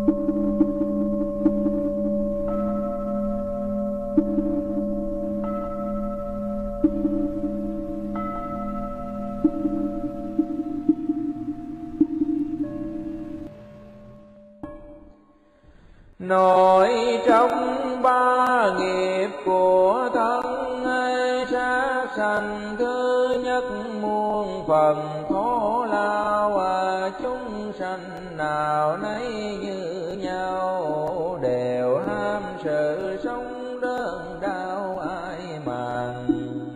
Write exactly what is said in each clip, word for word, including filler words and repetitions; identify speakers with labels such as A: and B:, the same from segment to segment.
A: Nội trong ba nghiệp của thân ai sát sanh, thứ nhất muôn phần khổ lao, chúng sanh nào nấy như nhau, đều ham sự sống đơn đau ai màng.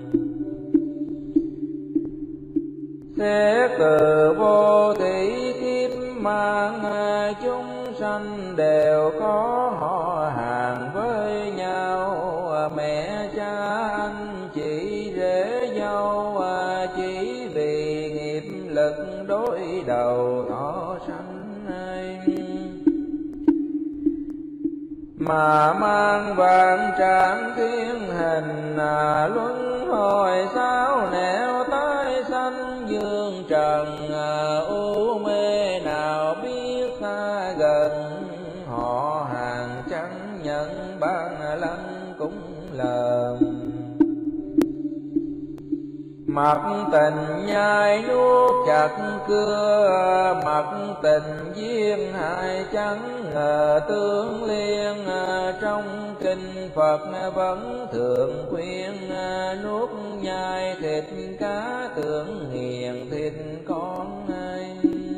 A: Xét từ vô thủy kiếp mang, chúng sanh đều có họ hàng với nhau, mẹ cha anh chị rể dâu, chỉ vì nghiệp lực đối đầu thọ sanh ai. Mà mang vạn trạng thiên hình, luân hồi sao nẻo tái sanh dương trần, u mê nào biết xa gần, họ hàng chẳng nhận ban lăng cũng lờn. Mặc tình nhai nuốt chặt cưa, mặc tình duyên hại chẳng ngờ tương liên. Trong kinh Phật vẫn thường khuyên, nuốt nhai thịt cá tưởng nghiền thịt con ai.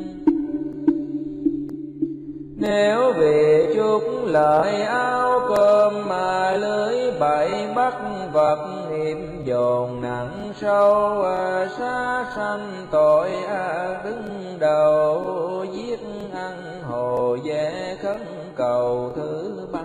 A: Nếu vì chút lợi áo cơm mà lưới bậy bắt vật, nghiệp dồn nặng sâu, sát sanh tội ác đứng đầu, giết ăn hồ dễ khấn cầu thứ ba.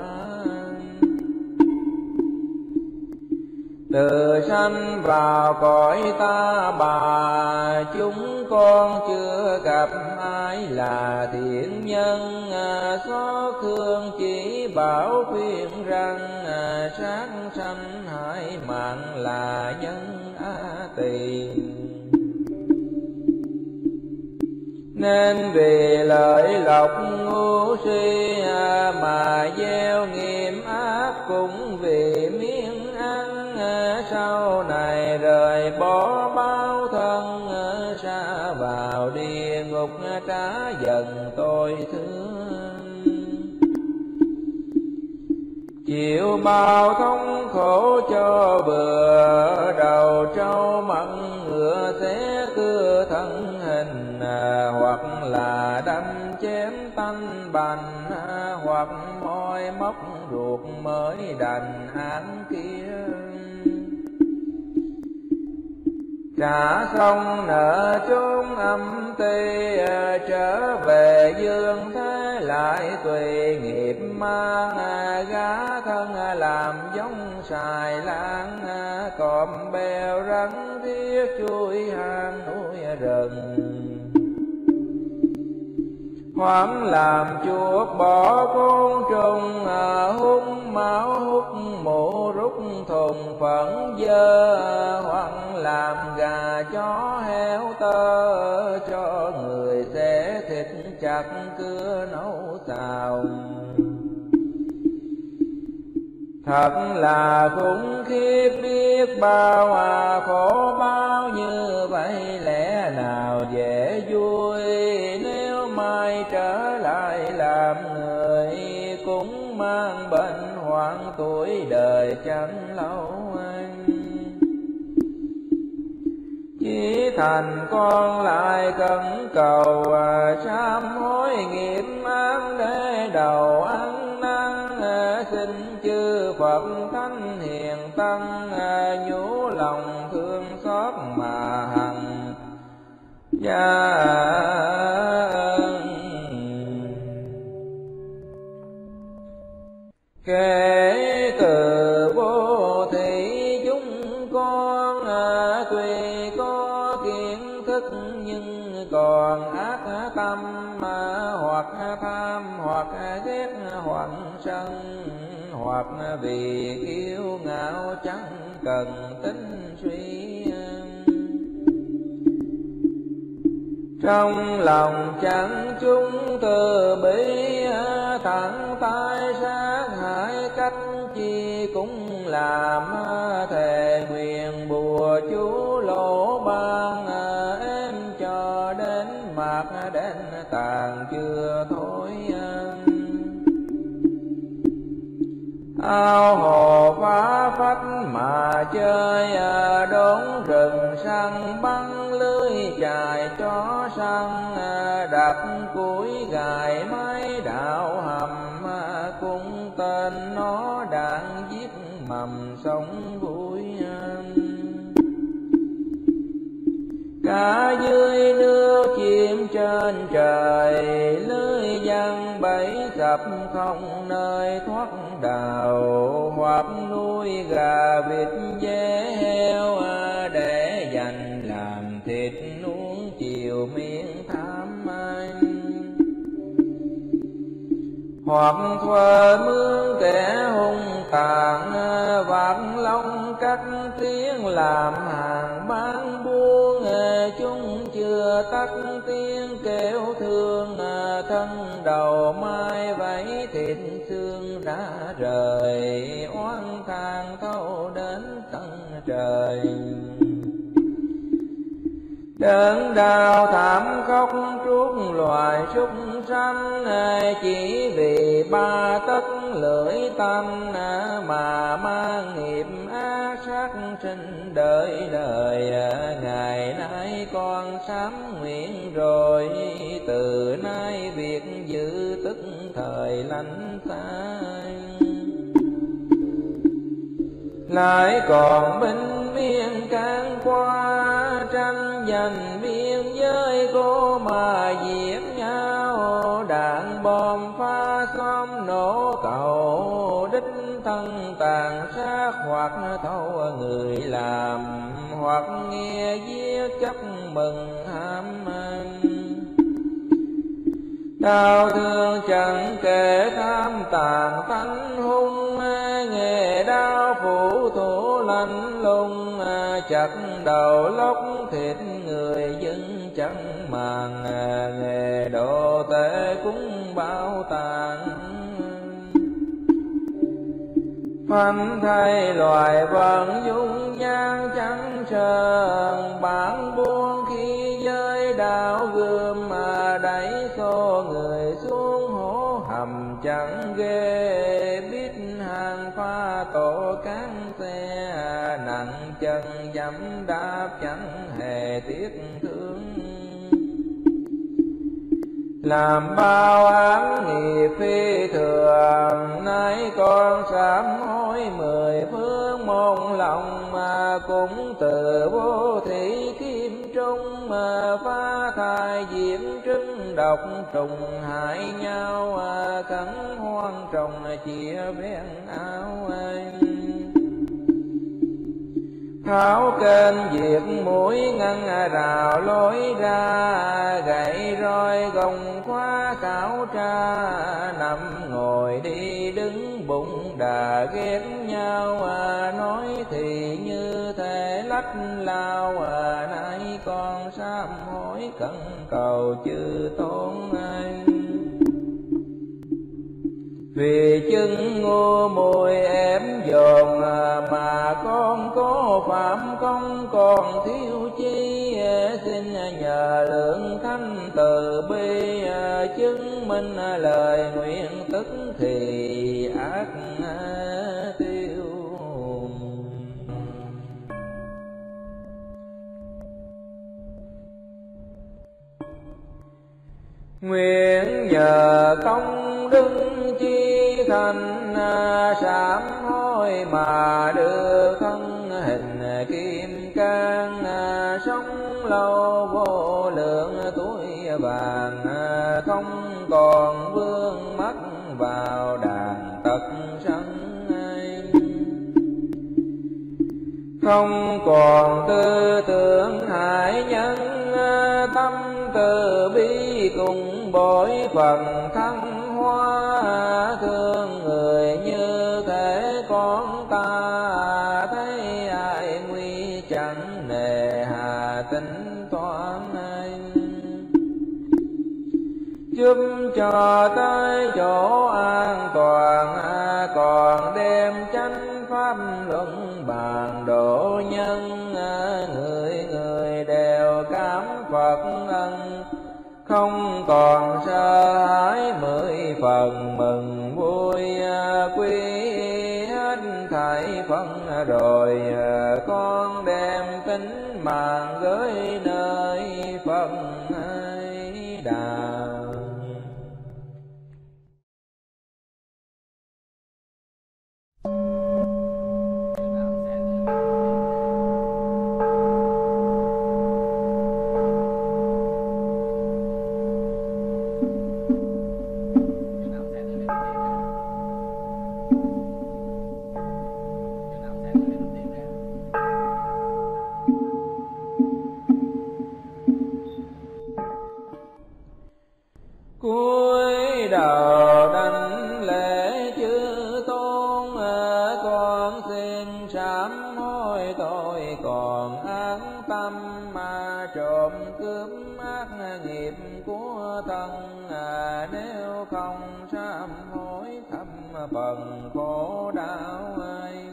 A: Từ sanh vào cõi ta bà, chúng con chưa gặp ai là thiện nhân, xót thương chỉ bảo khuyên rằng, sát sanh hại mạng là nhân á tỳ. Nên vì lợi lộc ngu si mà gieo nghiệp ác, cũng vì miếng ăn sau này rời bỏ bao thân, xa vào địa ngục trả dần tôi thương. Chịu bao thống khổ cho bừa, đầu trâu mặn ngựa xé cưa thân hình, hoặc là đâm chém tanh bành, hoặc môi móc ruột mới đành án kia. Trả xong nợ chốn âm ti, trở về dương thế lại tùy nghiệp mang. Gá thân làm giống xài lan, cọp bèo rắn thiết chui hang núi rừng. Hoảng làm chuột bỏ côn trùng, hút máu hút mũ rút thùng phẫn dơ. Hoảng làm gà chó heo tơ, cho người xé thịt chặt cưa nấu xào. Thật là khủng khiếp biết bao, à khổ bao như vậy lẽ nào dễ vui. Nếu mai trở lại làm người, cũng mang bệnh hoạn tuổi đời chẳng lâu anh. Chỉ thành con lại cẩn cầu, sám hối nghiệp ác để đầu ăn năn. Xin chư Phật thánh hiền tăng, nhủ lòng thương xót mà hằng gia ân. Kể từ vô thị chúng con, tuy có kiến thức nhưng còn ác tâm, hoặc tham hoặc ghét hoặc sân, hoặc vì kiêu ngạo chẳng cần tính suy. Trong lòng chẳng chúng từ bi, thẳng tay sát hại cách chi cũng làm. Thề nguyện bùa chú lỗ ban, em cho đến mặt đến tàn chưa thôi. Ao hồ phá phách mà chơi, đốn rừng săn bắn lưới chài chó săn. Đặt cuối gài máy đạo hầm, cung tên nó đạn giết mầm sống vui. Cả dưới nước chim trên trời, lưới giăng bẫy sập không nơi thoát đào. Hoặc nuôi gà vịt dê heo, để dành làm thịt nuông chiều miếng tham anh. Hoặc thuê mướn kẻ hung tàn, vạt lông cắt tiếng làm hàng bán buôn. Chúng chưa tắt tiếng kêu thương, thân đầu mai vẫy thịt xương đã rời. Oán than thâu đến tận trời, đớn đau thảm khóc trút loài súc sanh. Chỉ vì ba tấc lưỡi tanh, mà mang nghiệp ác sát sinh đời đời. Ngày nay con sám nguyện rồi, từ nay việc giữ tức thời lánh xa. Lại còn binh miên can qua, tranh giành biên giới cô mà giết nhau. Đạn bom phá xóm nổ cầu, đích thân tàn sát hoặc thâu người làm. Hoặc nghe giết chấp mừng ham anh, đau thương chẳng kể tham tàn tánh hung. Nghề đau phủ thủ lạnh lùng, chặt đầu lóc thịt người dân chẳng màng. Nghề độ tệ cũng bao tàn, phanh thay loài vận dung nhan chẳng sờn. Bản buông khi giới đạo gươm, mà đẩy xô người xuống hố hầm chẳng ghê. Biết hàng pha tổ cán xe, nặng chân dẫm đạp chẳng hề tiếc thương. Làm bao án nghiệp phi thường, nay con sám hối mười phương mong lòng. Mà cũng từ vô thị kim trung, mà phá thai diễm trứng độc trùng hại nhau. Cắn hoang trồng chia ven áo anh, tháo kênh diệt mũi ngăn rào lối ra. Gậy roi gồng khóa khảo tra, nằm ngồi đi đứng bụng đà ghét nhau. Nói thì như thể lách lao, nay con sám hối cẩn cầu chư tôn anh. Vì chứng ngu muội ém dồn, mà con có phạm công còn thiếu chi. Xin nhờ lượng thánh từ bi, chứng minh lời nguyện tức thì ác tiêu. Nguyện nhờ công đức chi thành, sám hối mà đưa thân hình kim cang. Sống lâu vô lượng tuổi vàng, không còn vương mắc vào đàn tật sân. Không còn tư tưởng hại nhân, tâm từ bi cùng bội phần thăng hoa. Thương người như thể con ta, thấy ai nguy chẳng nề hà tính toán anh. giúp cho tới chỗ an toàn, còn đem chánh pháp luận bàn độ nhân. Người người đều cảm Phật ân, không còn sợ hãi, mười phần mừng vui. Quy hết thảy phân rồi, con đem tính mạng gửi nơi Phật Đà. Cúi đầu đảnh lễ chư tôn, con xin sám hối tội còn ác tâm, mà trộm cướp ác nghiệp của thân. Nếu không sám hối thâm phần khổ đau ai.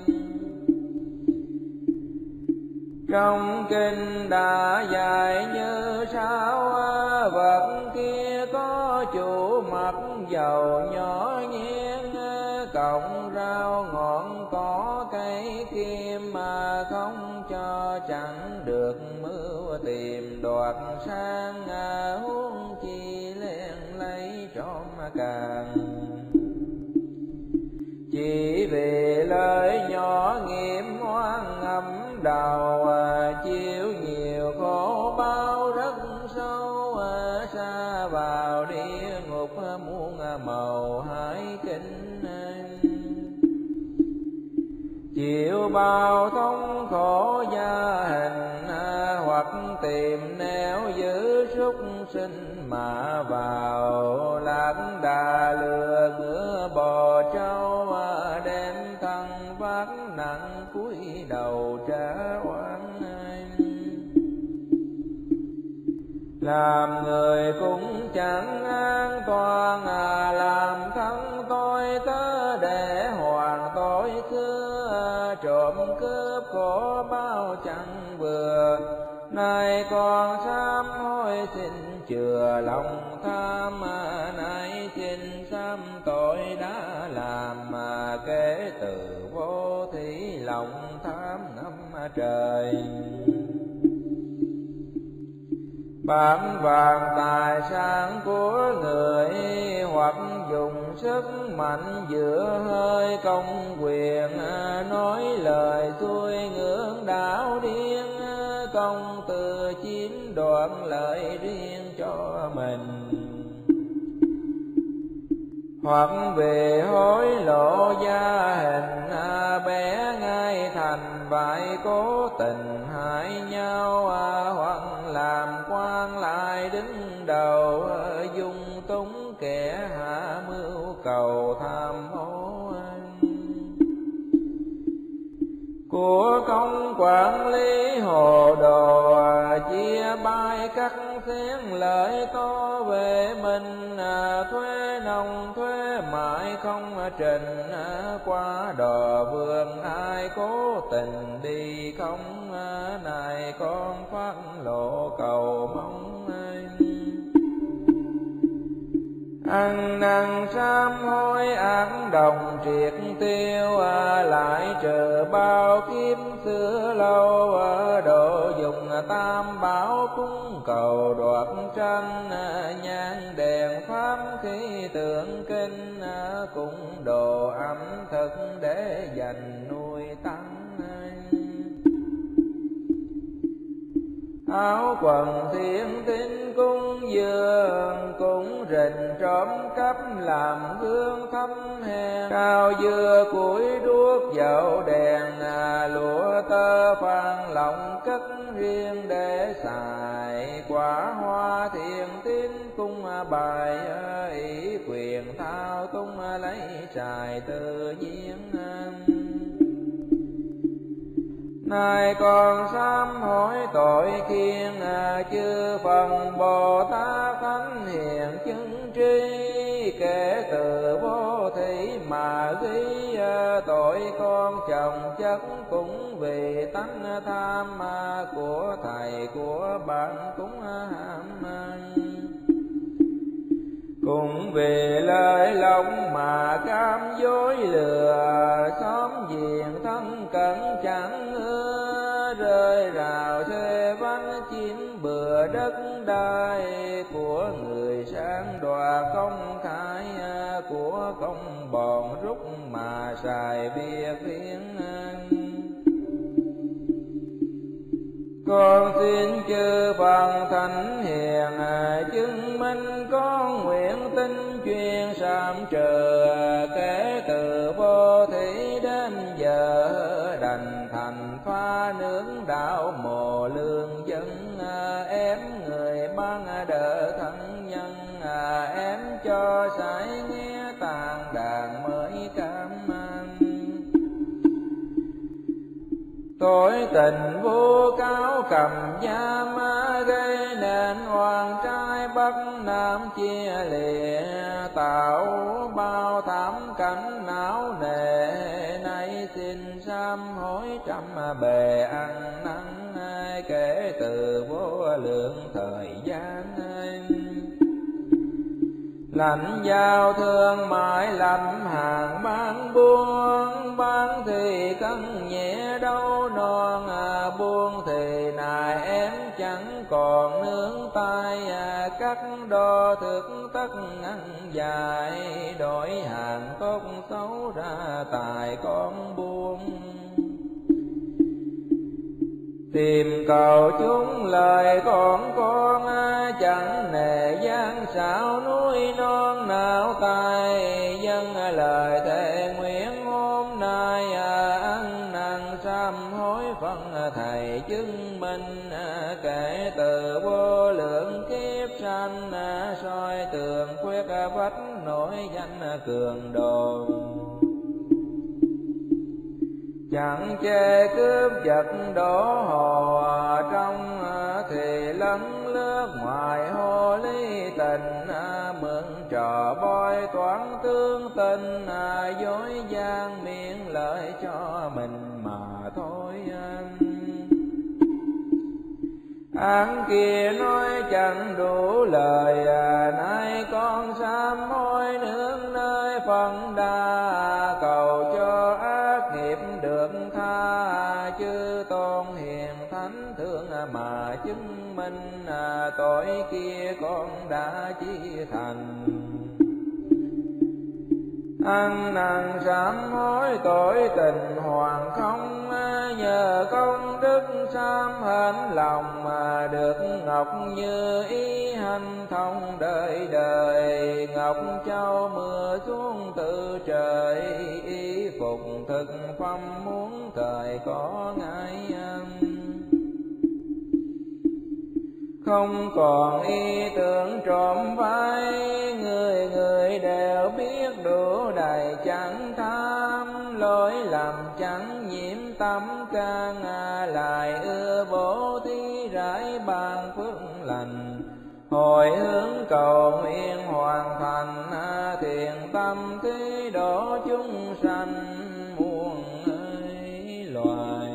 A: Trong kinh đã dạy như sau, vật kia có chủ mặt dầu nhỏ nhien, cọng rau ngọn cỏ cây kim, mà không cho chẳng được mưu tìm đoạt sang. Huống chi len lấy trộm càng, chỉ vì lời nhỏ nghiệp oan ngầm đầu. Chịu nhiều khổ bao rất sâu, xa vào địa ngục muôn màu hải kinh. Chịu bao thống khổ gia hình, hoặc tìm nẻo giữ súc sinh mà vào. Lạc đà lừa ngựa bò trâu, đem thân vác nặng cúi đầu trả oán. Làm người cũng chẳng an toàn, làm thân tôi tớ để hoàn tội xưa. Trộm cướp khổ bao chẳng vừa, nay con sám hối xin chừa lòng tham. Nay xin sám tội đã làm, kể từ vô thí lòng tham ngâm trời. Bám vàng tài sản của người, hoặc dùng sức mạnh giữa hơi công quyền. Nói lời xuôi ngưỡng đảo điên, công từ chiếm đoạt lợi riêng cho mình. Hoặc về hối lộ gia hình, bé ngay thành bại cố tình hại nhau. Hoặc làm quan lại đứng đầu, dung túng kẻ hạ mưu cầu tham hố. Của công quản lý hồ đồ, chia bay cắt xén lợi to về mình. Thuế nông thuế mãi không trình, qua đò vườn ai cố tình đi không. Này con phát lộ cầu mong anh, ăn năn sám hối ác đồng triệt tiêu. Lại trừ bao kiếp xưa lâu, độ dùng tam bảo cúng cầu đoạt tranh. Nhang đèn pháp khí tượng kinh, cũng đồ ẩm thực để dành nuôi tăng. Áo quần thiên tín cung dường, cũng rình trộm cắp làm hương thấm hèn. Cao dưa củi đuốc dầu đèn, lụa tơ phan lòng cất riêng để xài. Quả hoa thiên tín cung bài, ý quyền thao tung lấy trài tự nhiên. Nay con sám hối tội khiên, chư phần Bồ Tát Thánh hiền chứng tri, kể từ vô thị mà ghi tội con chồng chất, cũng vì tánh tham của thầy của bạn cũng ham. Cũng vì lời lòng mà cam dối lừa, xóm giềng thân cận chẳng ưa, rơi rào thuê vánh chiếm bừa đất đai của người sang đoạt công khai, của công bọn rút mà xài việc riêng. Con xin chư Phật thánh hiền chứng minh con nguyện tin chuyên sám trừ, kể từ vô thí đến giờ đành thành pha nướng đạo mồ lương dân. Ém người ban đỡ thân nhân, ém cho sải nghe tàn đàn mới cảm an. Tội tình vô cáo cầm giam, gây nên oan trai bắc nam chia lìa, tạo bao thảm cảnh não nề. Nay xin sám hối trăm bề ăn năn, kể từ vô lượng thời gian. Lãnh giao thương mãi lắm hàng bán buôn, bán thì cân nhẹ đâu non, buôn thì nài em chẳng còn nương tay. Cắt đo thực tất ngăn dài, đổi hàng tốt xấu ra tài con buôn. Tìm cầu chúng lời con con, chẳng nề gian xảo núi non nào tay. Dân lời thề nguyện hôm nay, ăn năn sám hối phân thầy chứng minh. Kể từ vô lượng kiếp sanh, soi tường khuyết vách nổi danh cường đồ. Chẳng chê cướp giật đổ hồ, trong thì lấn lướt ngoài hồ ly tình. Mượn trò bói toán tương tình, dối gian miệng lợi cho mình mà thôi. Án kia nói chẳng đủ lời, nay con sám hối nương nơi phần đa. Cầu cho ác nghiệp được tha, chư tôn hiền thánh thương mà chứng minh. Tội kia con đã chi thành, ăn năn sám hối tội tình hoàn không. Nhờ công đức sám hên lòng, mà được ngọc như ý hành thông đời đời. Ngọc châu mưa xuống từ trời, y phục thực phẩm muốn thời có ngại. Không còn ý tưởng trộm vai, người người đều biết đủ đầy chẳng tham. Lỗi lầm chẳng nhiễm tâm can, lại ưa bố thí rải ban phước lành. Hồi hướng cầu nguyện hoàn thành, thiện tâm thí độ chúng sanh muôn loài.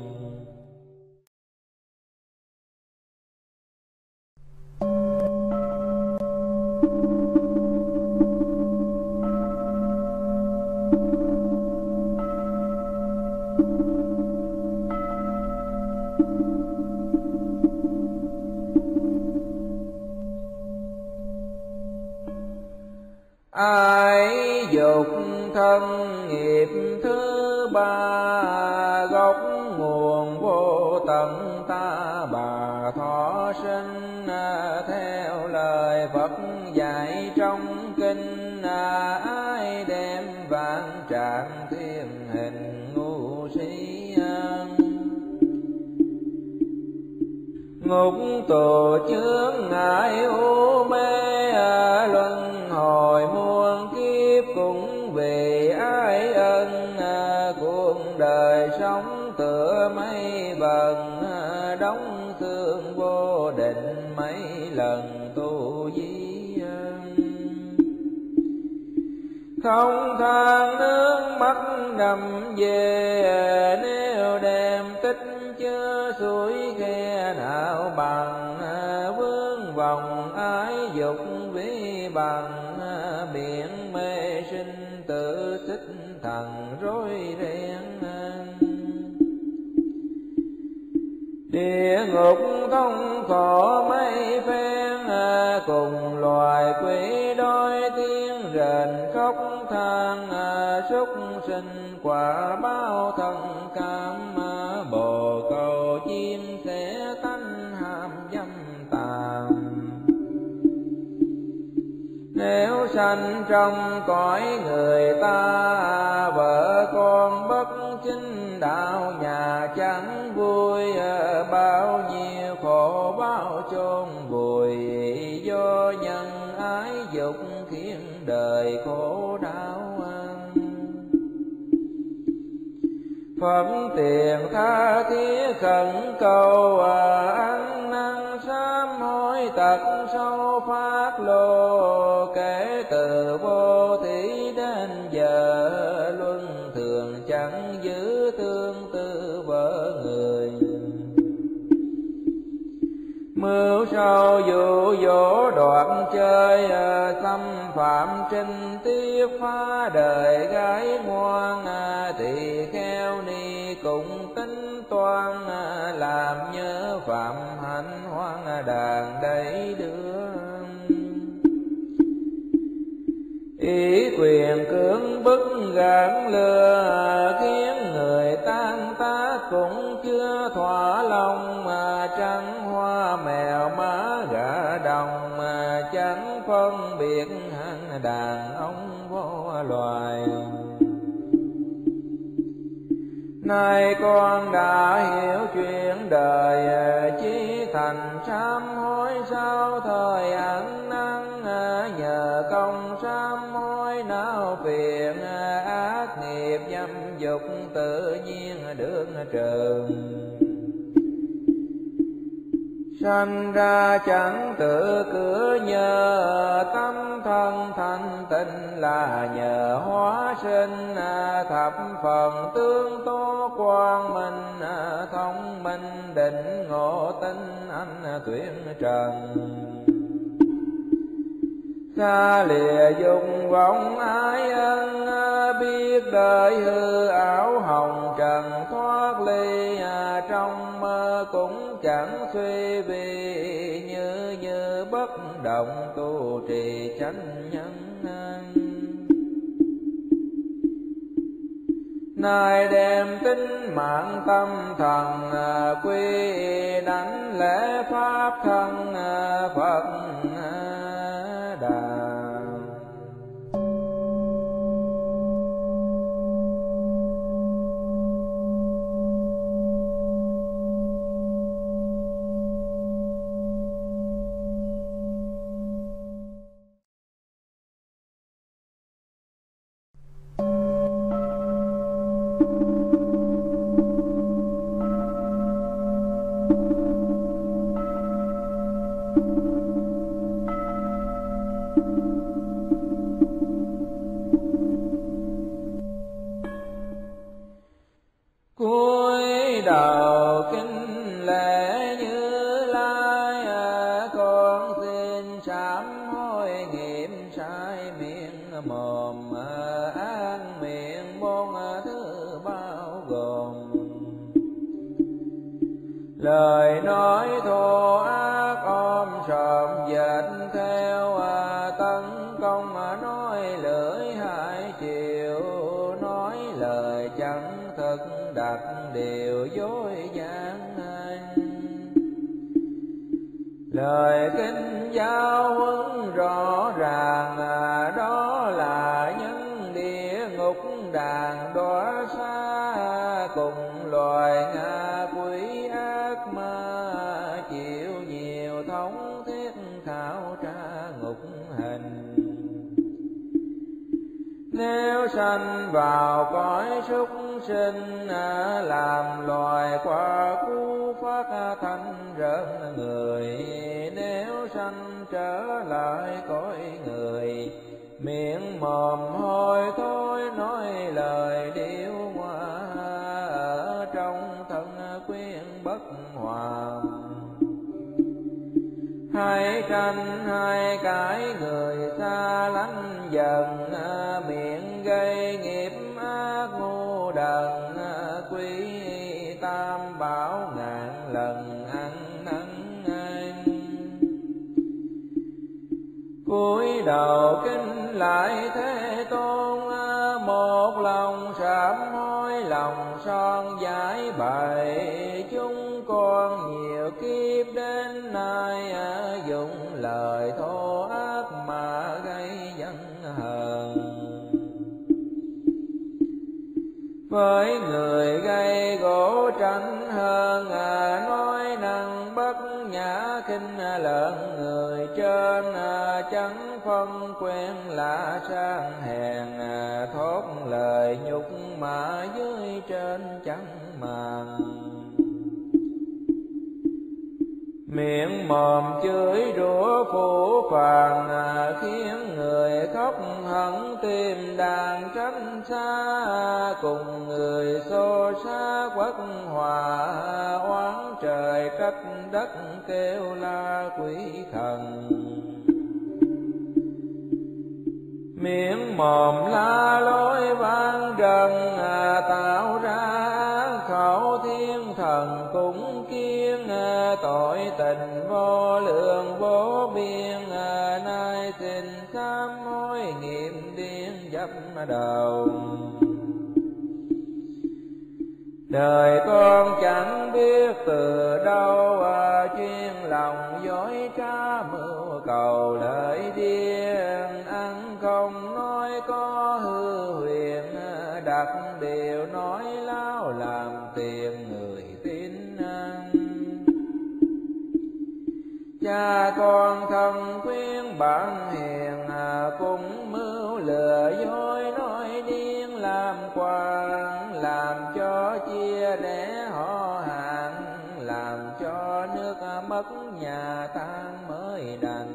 A: Ai dục thân nghiệp thứ ba, gốc nguồn vô tận ta bà thọ sinh. Theo lời Phật dạy trong kinh, ai đem vạn trạng thiên hình ngu si. Ngục tù chướng ngại u mê, luân hồi muôn kiếp cũng vì ái ân. Cuộc đời sống tựa mây vần, đóng xương vô định mấy lần tu di. không than nước mắt nằm về. Nếu đem tích chứa suối khe nào bằng, vương vòng ái dục vi bằng. Biển mê sinh tự xích thần rối ren. Địa ngục thống khổ mấy phen, cùng loài quỷ đói tiếng rền khóc than. Súc sinh quả báo thân cam, bồ câu chim sẽ tánh ham dâm tàm. Nếu sanh trong cõi người ta, vợ con bất chính đạo nhà chẳng vui. Bao nhiêu khổ báo chôn vùi, do nhân ái dục khiến đời khổ đau. Phật tiền tha thiết khẩn cầu, ăn năn sám hối tật sâu phát lộ. Kể từ vô thí đến giờ, luân thường chẳng giữ tương tư vợ người. Mưu sâu dụ dỗ đoạn chơi, xâm phạm trinh tiết phá đời gái ngoan. Thì kheo ni cũng tính toan, làm nhớ phạm hạnh hoang đàn đầy đưa. Ý quyền cưỡng bức gạn lừa, khiến người tan tác cũng chưa thỏa lòng. Mà trắng hoa mèo má gà đồng, mà chẳng phân biệt hạng đàn ông vô loài. Nay con đã hiểu chuyện đời, chí thành sám hối sao thời ăn năn. Nhờ công sám hối não phiền, ác nghiệp dâm dục tự nhiên được trừ. Sanh ra chẳng tự cửa nhờ, tâm thân thanh tịnh là nhờ hóa sinh. Thập phần tương tố quang minh, thông minh định ngộ tinh anh tuyển trần. Xa lìa dục vọng ái ân, biết đời hư ảo hồng trần thoát ly. Trong mơ cũng chẳng suy vì, như như bất động tu trì chánh nhân. Nay đem tính mạng tâm thần, quy đảnh lễ pháp thân Phật Đà. Cúi đầu kính lễ Như Lai, con xin sám hối nghiệm sai miệng mồm. Ác miệng bốn thứ bao gồm, lời nói thô ác ôm sòm dệt theo, tấn công nói lưỡi hai chiều. Nói lời chẳng thực đặt điều dối gian, lời kinh giáo huấn rõ ràng. Đó là nhân địa ngục đàn đọa xa, cùng loài ngạ quỷ ác ma. Chịu nhiều thống thiết khảo tra ngục hình. Nếu sanh vào cõi súc sinh, làm loài qua cú phát thanh rợn người. Nếu sanh trở lại cõi người, miệng mồm hôi thối nói lời điêu hoa, ở trong thân quyến bất hòa. Hai tranh hai cái người xa lánh dần, miệng gây nghiệp ác ngu đần, quý tam bảo ngàn lần ăn năn. Cúi đầu kính lại Thế Tôn, một lòng sám hối lòng son giải bày. Chúng con nhiều kiếp đến nay, dùng lời thô ác mà gây dân hờn. Với người gây gỗ tranh hơn, nói năng bất nhã khinh lợn người trên. Chẳng phân quen lạ sang hèn, thốt lời nhục mà dưới trên chẳng màng. Miệng mồm chửi rủa phủ phàng, khiến người khóc hận tim đàn tránh xa. Cùng người xô xá quất hòa, oán trời trách đất kêu la quỷ thần. Miệng mồm la lối vang rần, tạo ra khẩu thiên thần cũng kiêng. Tội tình vô lượng vô biên, nay xin sám hối nghiệm điên dấp đầu. Đời con chẳng biết từ đâu, chuyên lòng dối trá mưu cầu lợi điên. Ăn không nói có hư huyền, đặt điều nói láo làm tiền người tin ăn. Cha con thân khuyên bạn hiền, cũng mưu lừa dối nói điên làm quan. Làm cho chia rẽ họ hàng, làm cho nước mất nhà tan mới đành.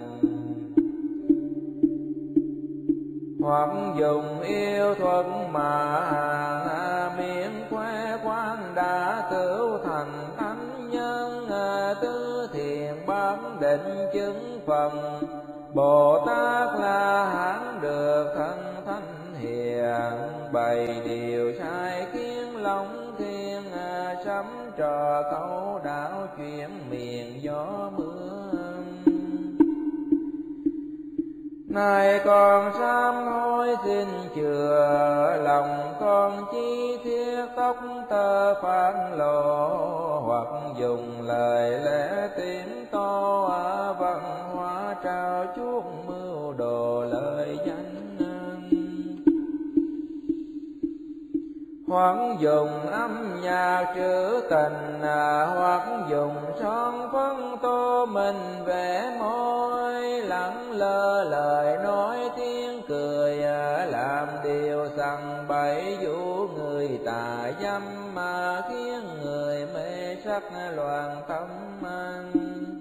A: Hoặc dùng yêu thuật mà hàng, miệng khoe khoang đã tửu thành thánh nhân. Tứ thiền bán định chứng phần, Bồ Tát La Hán được thân thánh hiền. Bày điều sai khiến lòng thiên, sắm trò câu đạo chuyện miền gió mưa. Nay con sám hối xin chừa, lòng con chi thiết tóc tơ phản lộ. Hoặc dùng lời lẽ tiếng to, văn hóa trao chuốc mưu đồ lời danh. Hoặc dùng âm nhạc trữ tình, hoặc dùng son phấn tô mình vẽ môi. Lẳng lơ lời nói tiếng cười, làm điều sằng bậy dụ người tà dâm. Mà khiến người mê sắc loạn tâm anh.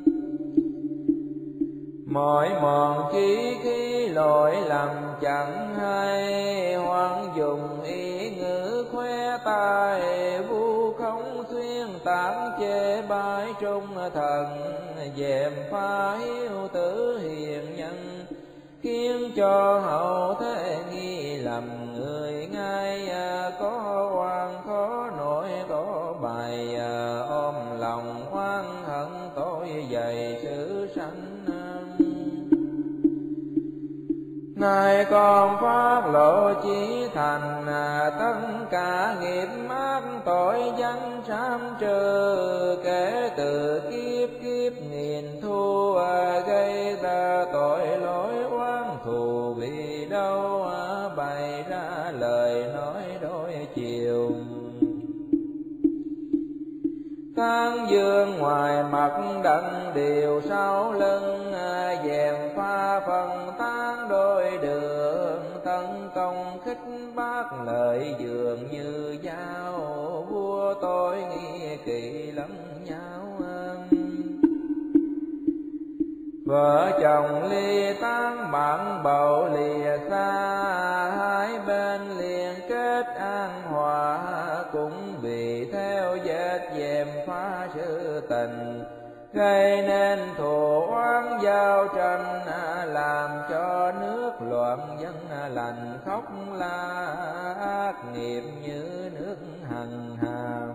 A: Mỗi mòn chí khí lỗi lầm chẳng hay, hoặc dùng ý ngữ khoe tài vu không xuyên tán chê bái trung thần. Dèm pha hiếu tử hiền nhân, khiến cho hậu thế nghi lầm người ngay. Có oan khó nổi có bài, ôm lòng oan hận tội dày sự sanh. Nay con phát lộ chí thành, tất cả nghiệp ác tội danh sám trừ. Kể từ kiếp kiếp nghìn thu, gây ra tội lỗi oán thù. Vì đâu bày ra lời nói đôi chiều. Tán dương ngoài mặt đặng điều sau lưng, dèm pha phần tán đôi đường. Tấn công khích bác lời dường như dao, vua tôi nghi kỳ lẫn nhau. Vợ chồng ly tán bạn bầu lìa xa, hai bên liên kết an hòa, cũng vì theo vết dèm phá sự tình, gây nên thù oán giao tranh, làm cho nước loạn dân lành khóc la, ác nghiệp như nước hằng hà.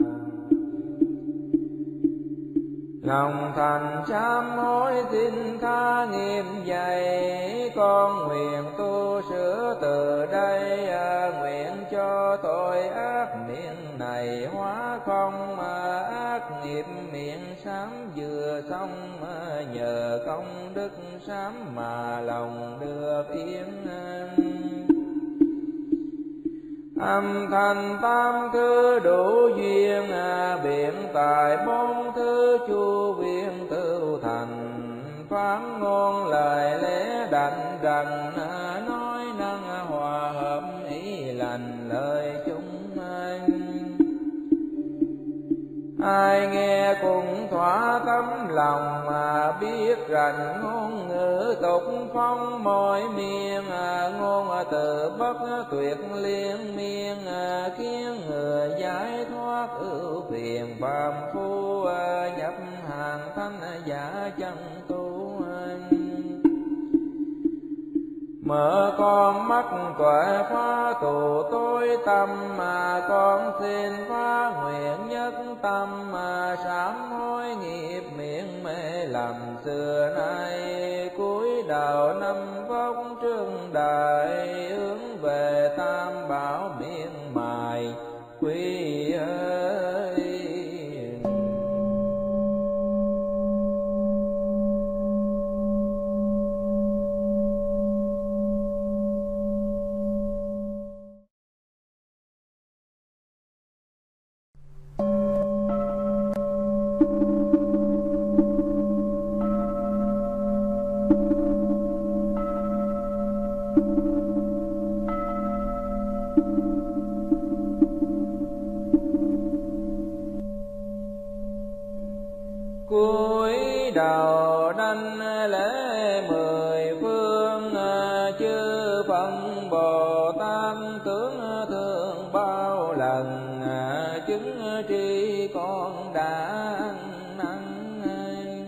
A: Lòng thành sám hối xin tha nghiêm dày, con nguyện tu sửa từ đây, nguyện cho tội ác miệng này hóa không, ác nghiệp miệng sám vừa xong, nhờ công đức sám mà lòng được yên. Âm thanh tam thứ đủ duyên, biện tài bốn thứ chu viên tựu thành, phán ngôn lời lẽ đảnh rằng, nói năng hòa hợp ý lành lời chúng anh. Ai nghe cùng thỏa tấm lòng, mà biết rằng ngôn ngữ tục phong mỗi miền, ngôn từ bất tuyệt liên miên, khiến người giải thoát ưu phiền phàm phu, nhập hàng thanh giả chân tu. Mở con mắt tuệ phá tù tối tâm, mà con xin phá nguyện nhất tâm, mà sám hối nghiệp miệng mê lầm xưa nay, cúi đầu năm vóc trương đại, hướng về tam bảo miệng mài quy ơi. Cúi đầu đảnh lễ mười phương, chư Phật Bồ Tát tướng thương bao lần, chứng tri con đã ăn năn.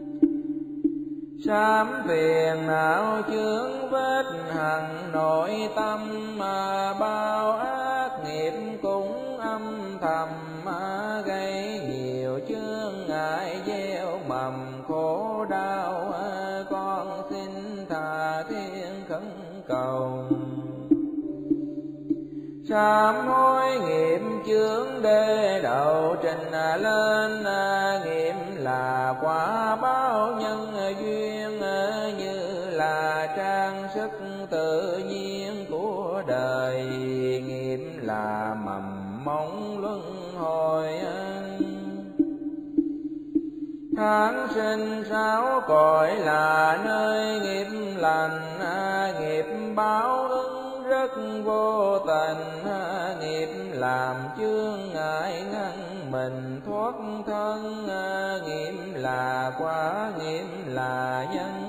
A: Sám phiền não chướng vết hằn nội tâm, bao ác nghiệp cũng âm thầm, gây nhiều chướng ngại gieo mầm khổ đau. Con xin tha thiên khẩn cầu, sám hối nghiệp chướng đê đầu trình lên, nghiệp là quả báo nhân duyên, như là trang sức tự nhiên của đời, nghiệp là mầm móng luân hồi. Tháng sinh sáu cõi là nơi nghiệp lành, nghiệp báo ứng rất vô tình, nghiệp làm chướng ngại ngăn mình thoát thân, nghiệp là quả nghiệp là nhân.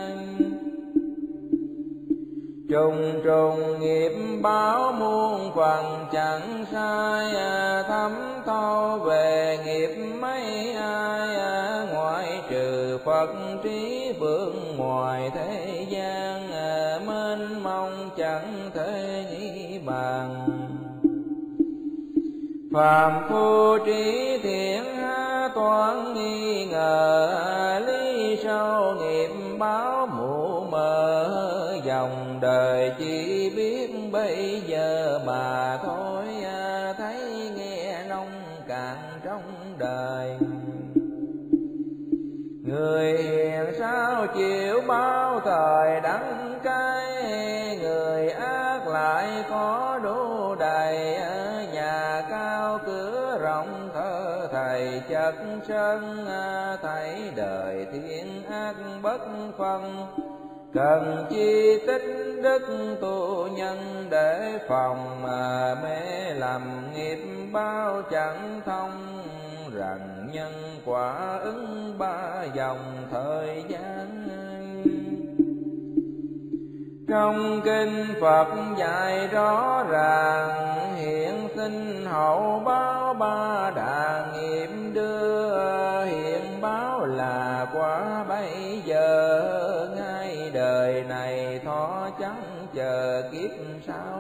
A: Trùng trùng nghiệp báo muôn phần chẳng sai, thấm thâu về nghiệp mấy ai, ngoại trừ Phật trí vượng ngoài thế gian, mênh mông chẳng thể nghĩ bàn. Phàm phu trí thiện toán nghi ngờ, lý sâu nghiệp báo mù mờ, dòng đời chỉ biết bây giờ mà thôi, thấy nghe nông cạn trong đời. Người hiền sao chịu bao thời đắng cay, người ác lại có đủ đầy, nhà cao cửa rộng thơ thầy chất sân, thấy đời thiên ác bất phân. Cần chi tích đức tu nhân để phòng, mà mê lầm nghiệp bao chẳng thông, rằng nhân quả ứng ba dòng thời gian. Trong kinh Phật dạy rõ ràng, hiện sinh hậu báo ba đà nghiệp đưa, hiện báo là quả bây giờ, ngay đời này thọ chẳng chờ kiếp sau.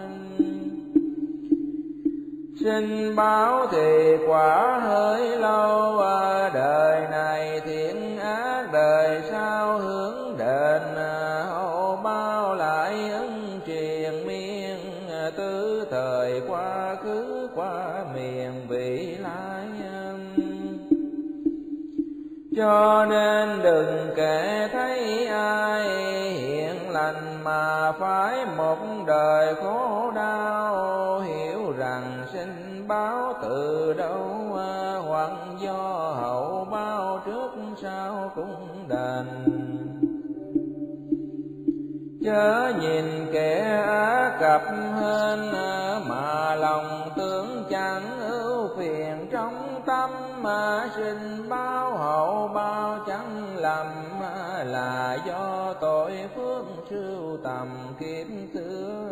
A: Sinh báo thì quả hơi lâu, đời này thiện ác đời sau hướng đền, hậu báo lại ứng triền miên, tứ thời quá khứ qua miền vị lai. Cho nên đừng kể thấy ai hiện lành mà phải một đời khổ đau, hiểu rằng sinh báo từ đâu, hoặc do hậu báo trước sau cũng đành. Chớ nhìn kẻ ác cập hơn, mà lòng tưởng chẳng ưu phiền trong tâm, mà sinh báo hậu báo chẳng lầm, là do tội phước sưu tầm kiếp xưa.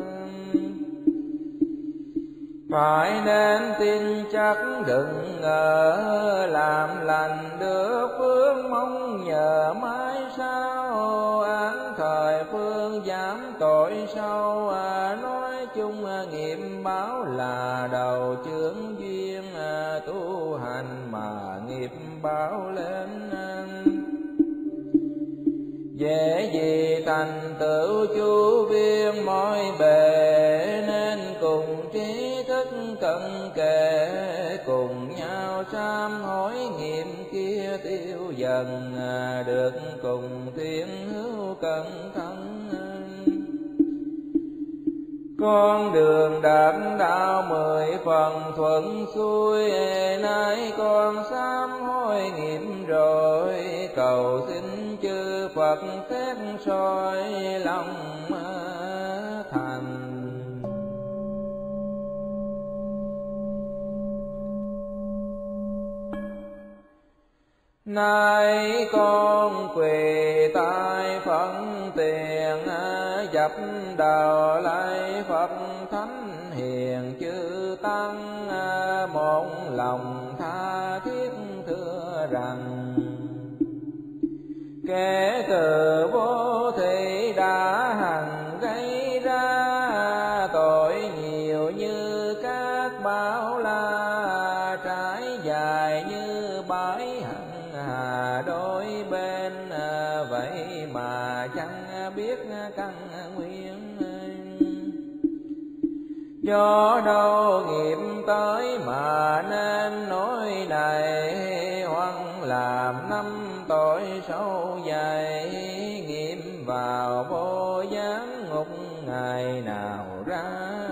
A: Phải nên tin chắc đừng ngờ, làm lành được phước mong nhờ mãi sau, án thời phương giảm tội sâu, nói chung nghiệp báo là đầu chướng duyên, tu hành mà nghiệp báo lên. Dễ gì thành tựu chu viên mọi bề, nên cùng trí thức cận kề, cùng nhau sám hối nghiệp kia tiêu dần, được cùng thiên hữu cẩn thận. Con đường đạt đạo mười phần thuận xuôi, nay con sám hối nghiệp rồi, cầu xin chư Phật xét soi lòng thành. Nay con quỳ tại phận tiền, dập đầu lạy Phật thánh hiền chư tăng, một lòng tha thiết thưa rằng, kẻ từ vô thị đã hằng gây ra, tội nhiều như các bão la, trải dài như bãi hằng hà đôi bên, vậy mà chẳng biết căn nguyên. Do đâu nghiệp tới mà nên nỗi này, hoặc làm năm tội sâu dày, nghiệp vào vô gián ngục ngày nào ra.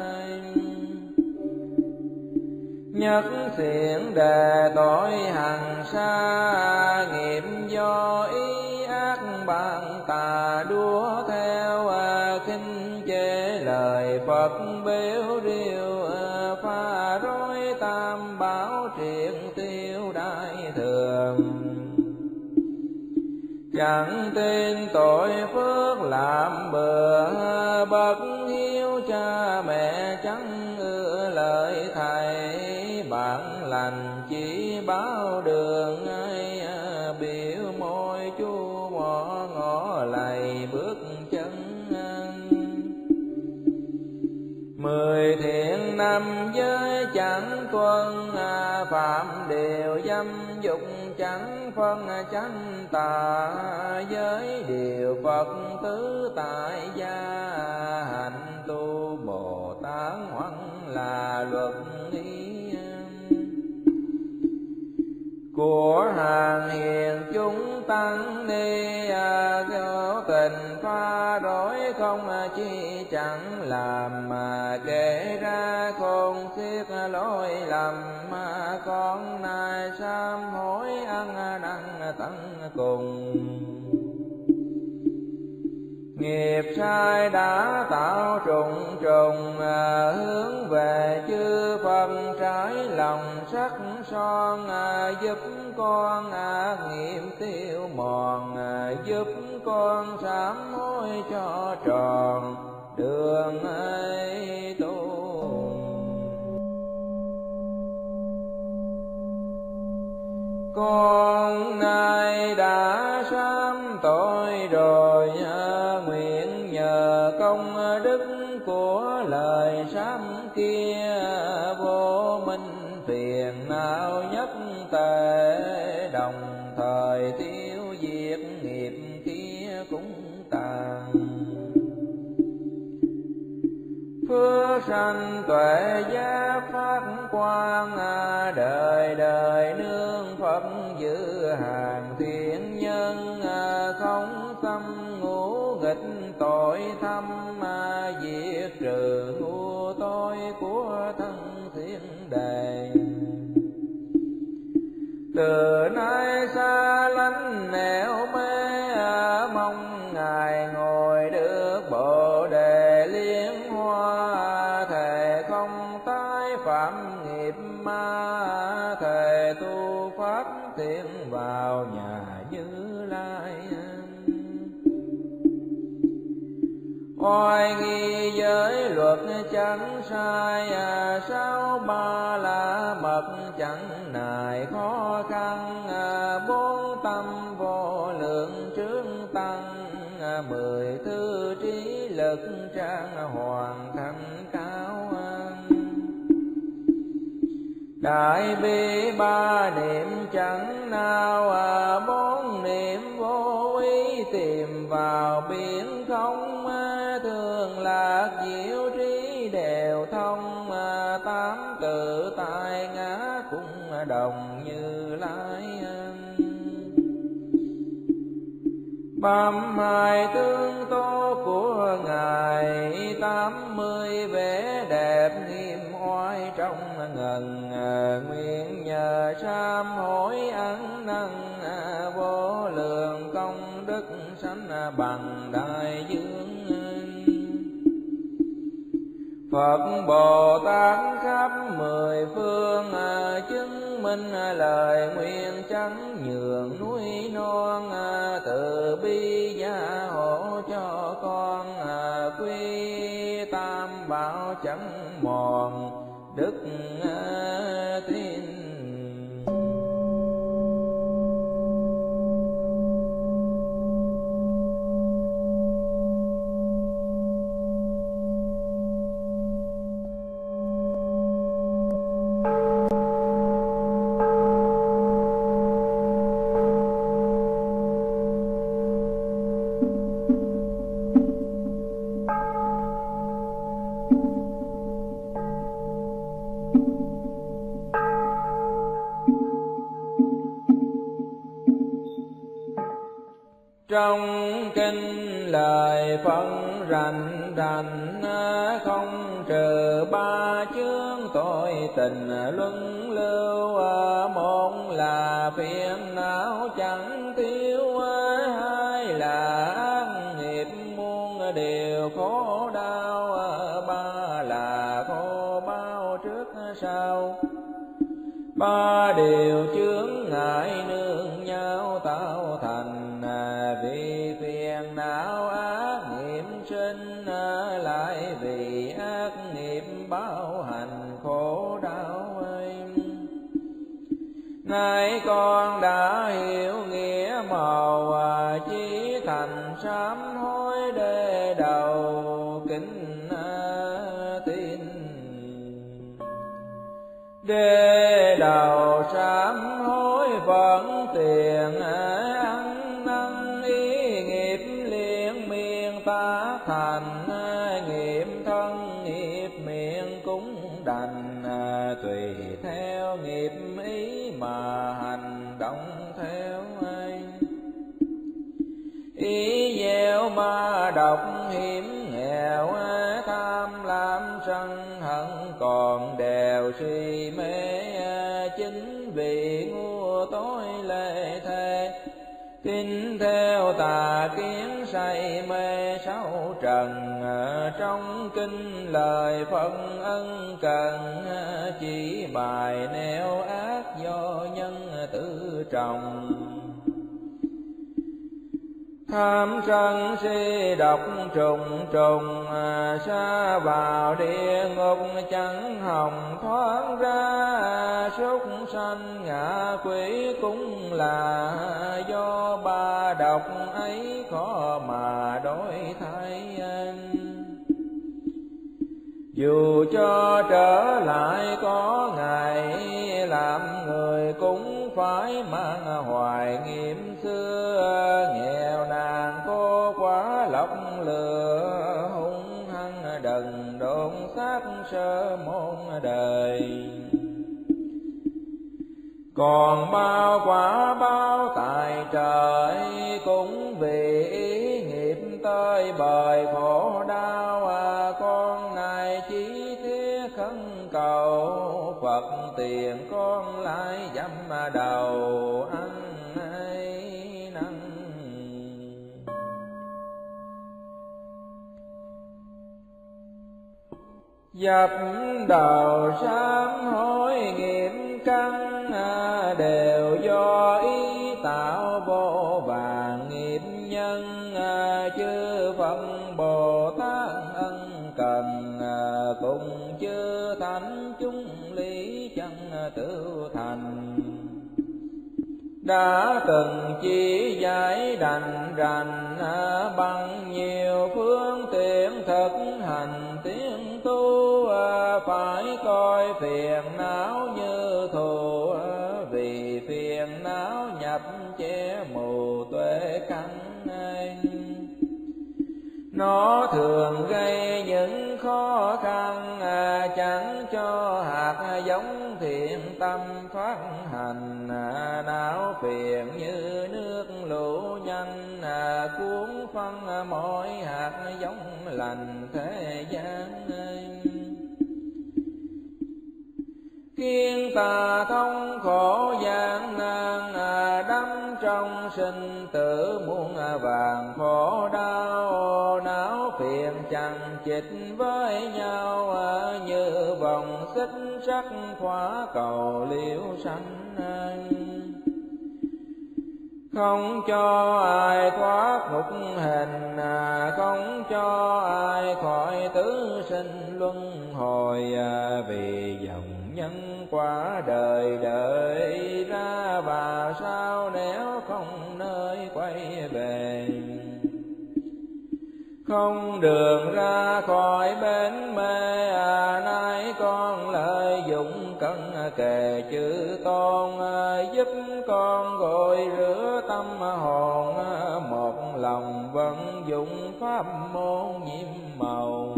A: Nhất thiện đề tội hằng xa, nghiệp do ý ác bạn tà đua theo, khinh chê lời Phật bếu riêu, pha rối tam bảo triện tiêu đại thường. Chẳng tin tội phước làm bừa, bất hiếu cha mẹ chẳng ưa lời thầy, bạn lành chỉ báo đường ai, biểu môi chu mỏ ngõ lầy bước chân. Mười thiện năm giới chẳng tuân, phạm điều dâm dục chẳng phân chánh tà, giới điều Phật tứ tại gia, hạnh tu Bồ Tát hoặc là luật ý. Của hàng hiền chúng tăng ni, vô tình pha rối không chi chẳng làm, mà kể ra khôn xiết lỗi lầm, con nay sám hối ăn năn tận cùng. Nghiệp sai đã tạo trùng trùng, à, hướng về chư Phật trái lòng sắc son, à, giúp con ác nghiệp tiêu mòn, à, giúp con sám hối cho tròn đường ấy tu. Con nay đã sám tội rồi, à, nguyện nhờ công đức của lời sám kia, vô minh phiền não nhất tề, đồng thời tiêu diệt nghiệp kia cũng tàn. Phước sanh tuệ giác phát quang, à, đời đời nương Phật giữ hàng thiện nhân, à, không xâm ngũ nghịch tội thâm, à, diệt trừ ngu tối của thân thiên đàng. Từ nay xa lánh nẻo mê, à, mong Ngài ngồi được Bồ đề liên hoa, thề không tái phạm nghiệp ma, thề tu pháp thiện vào nhà Như Lai. Oai nghi giới luật chẳng sai, à, sáu ba la mật chẳng nài khó khăn, à, bốn tâm vô lượng trướng tăng, à, mười thứ trí lực trang hoàn thành cao an. Đại bi ba niệm chẳng nào, à, bốn niệm vô ý tìm vào biển không, à, thường lạc diệu trí đều thông, à, tám tự tại ngã cũng đồng Như Lai. Bám hai tương tố của Ngài, tám mươi vẻ đẹp nghiêm oai trong ngần, à, nguyện nhờ sám hối ăn năn, à, vô lượng công đức sanh bằng đại dương. Phật Bồ Tát khắp mười phương, à, chứng minh lời nguyện chẳng nhường núi non, à, từ bi gia hộ cho con, à, quy tam bảo chẳng mòn đức à, tin. Trong kinh lời phân rành rành, không trừ ba chướng tội tình luân lưu, một là phiền não chẳng thiếu, hai là ác nghiệp muôn điều khổ đau, ba là khổ bao trước sau. Ba điều chướng ngại nương nhau tạo thành, vì phiền não ác nghiệp sinh, lại vì ác nghiệp báo hành khổ đau ấy. Nay con đã hiểu nghĩa màu, chí thành sám hối để đầu kính tin. Để đầu sám hối vẫn tiền ăn năn, ý nghiệp liên miên ta thành, nghiệp thân nghiệp miệng cũng đành, tùy theo nghiệp ý mà hành động theo ai. Ý gieo ma độc hiểm nghèo, tham lam sân hận còn đều suy mê, chính vì ngu tối lệ thế. Tin theo tà kiến say mê sáu trần, trong kinh lời phân ân cần, chỉ bài nẻo ác do nhân tự trồng. Tham sân si độc trùng trùng, sa vào địa ngục chẳng hồng thoát ra. Súc sanh ngạ quỷ cũng là do ba độc ấy khó mà đổi thay. Dù cho trở lại có ngày, làm người cũng phải mang hoài nghiệm xưa. Nghèo nàn cô quá lọc lừa, hung hăng đần độn xác sơ môn đời. Còn bao quả bao tại trời, cũng vì ý nghiệp tới bời khổ đau. Con này chỉ thiết khấn cầu, Phật tiền con lại dám đầu ăn ấy năn. Dập đầu sám hối nghiệp căn, đều do ý tạo vô vàn nghiệp nhân. Chư Phật Bồ Tát ân cần, cùng chư thánh chúng lý chân tự thành. Đã từng chỉ giải đành rành, bằng nhiều phương tiện thực hành tiến tu. Phải coi phiền não như thù, vì phiền não nhập che mù tuệ căn. Nó thường gây những khó khăn, chẳng cho hạt giống thiện tâm phát hành. Não phiền như nước lũ nhanh, cuốn phân mỗi hạt giống lành thế gian. Kiên tà thông khổ gian nan, đắm trong sinh tử muôn vàng khổ đau. Não phiền chằng chịt với nhau, như vòng xích sắt khóa cầu liễu sanh. Không cho ai thoát ngục hình, không cho ai khỏi tứ sinh luân hồi. Vì dòng nhân quả đời đợi ra, và sao nếu không nơi quay về. Không đường ra khỏi bến mê, nay con lợi dụng cân kề chữ tôn. Giúp con gội rửa tâm hồn, một lòng vận dụng pháp môn nhiệm màu.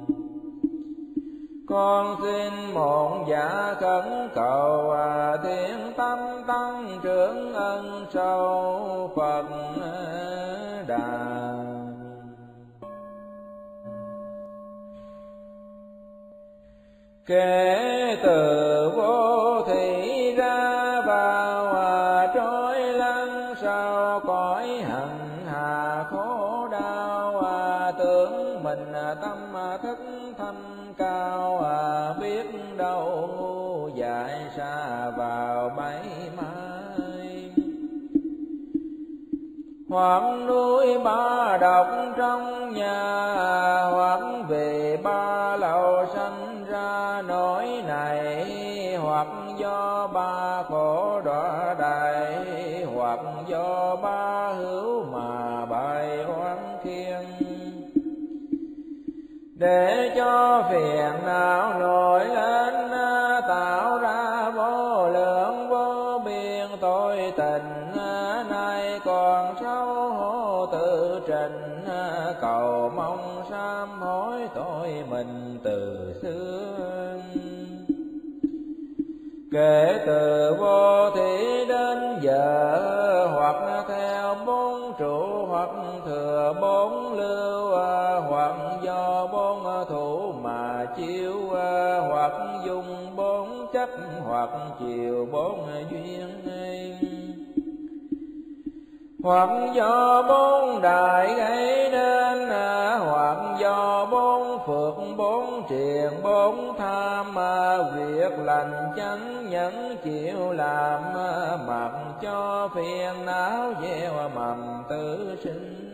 A: Con xin một dạ khẩn cầu, thiện tâm tăng trưởng ân sâu Phật Đà. Kể từ vô thị ra vào, trôi lăn sau cõi hạnh hà khổ đau. Tưởng mình tâm thức thanh cao, biết đâu ngu dại xa vào bẫy mai. Hoặc núi ba độc trong nhà, hoặc về ba lầu sanh ra nỗi này. Hoặc do ba khổ đọa đầy, hoặc do ba hữu mà bài oán khiên. Để cho phiền não nổi lên, tạo ra vô lượng vô biên tội tình. Nay còn xấu hổ tự trình, cầu mong sám hối tội mình từ xưa. Kể từ vô thị đến giờ, hoặc theo bốn trụ, hoặc thừa bốn lưu, hoặc do bốn thủ mà chiếu, hoặc dùng bốn chấp, hoặc chiều bốn duyên. hoặc do bốn đại gây nên, hoặc do bốn phước bốn triền bốn tham, việc lành chánh nhẫn chịu làm, mặc cho phiền não gieo mầm tử sinh.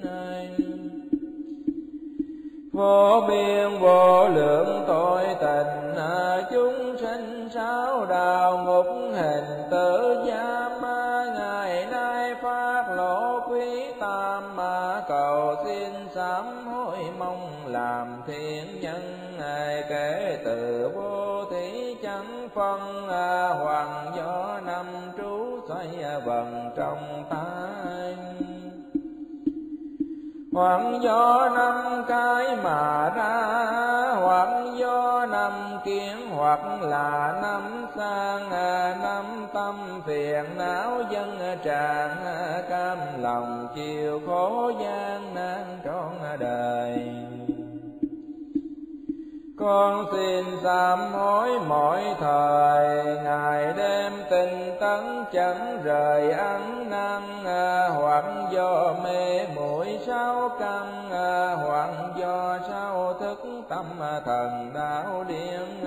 A: Vô biên vô lượng tội tình, chúng sinh sáu đạo ngục hình tử giam, ngày nay phát lộ quý tam, cầu xin sám hối mong làm thiện nhân. Kể từ vô thí chẳng phân, hoàng do năm trú xoay vần trong tay, hoặc do năm cái mà ra, hoặc do năm kiến, hoặc là năm sang, năm tâm phiền não dân tràn, cam lòng chịu khổ gian nan trọn đời. Con xin sám hối mỗi thời, ngày đêm tinh tấn chẳng rời ăn năn, hoặc do mê muội sáu căn, hoặc do sáu thức tâm thần đạo điên,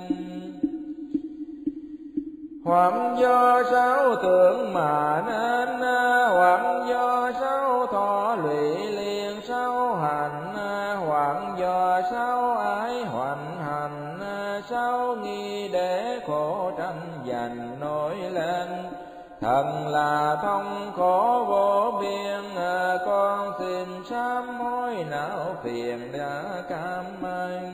A: hoặc do sáu tưởng mà nên, hoặc do sáu thọ lụy liền sáu hành, hoặc do sáu ái hoành hành, sáu nghi để khổ tranh giành nổi lên. Thần là thông khổ vô biên, con xin sám hối não phiền đã cam anh.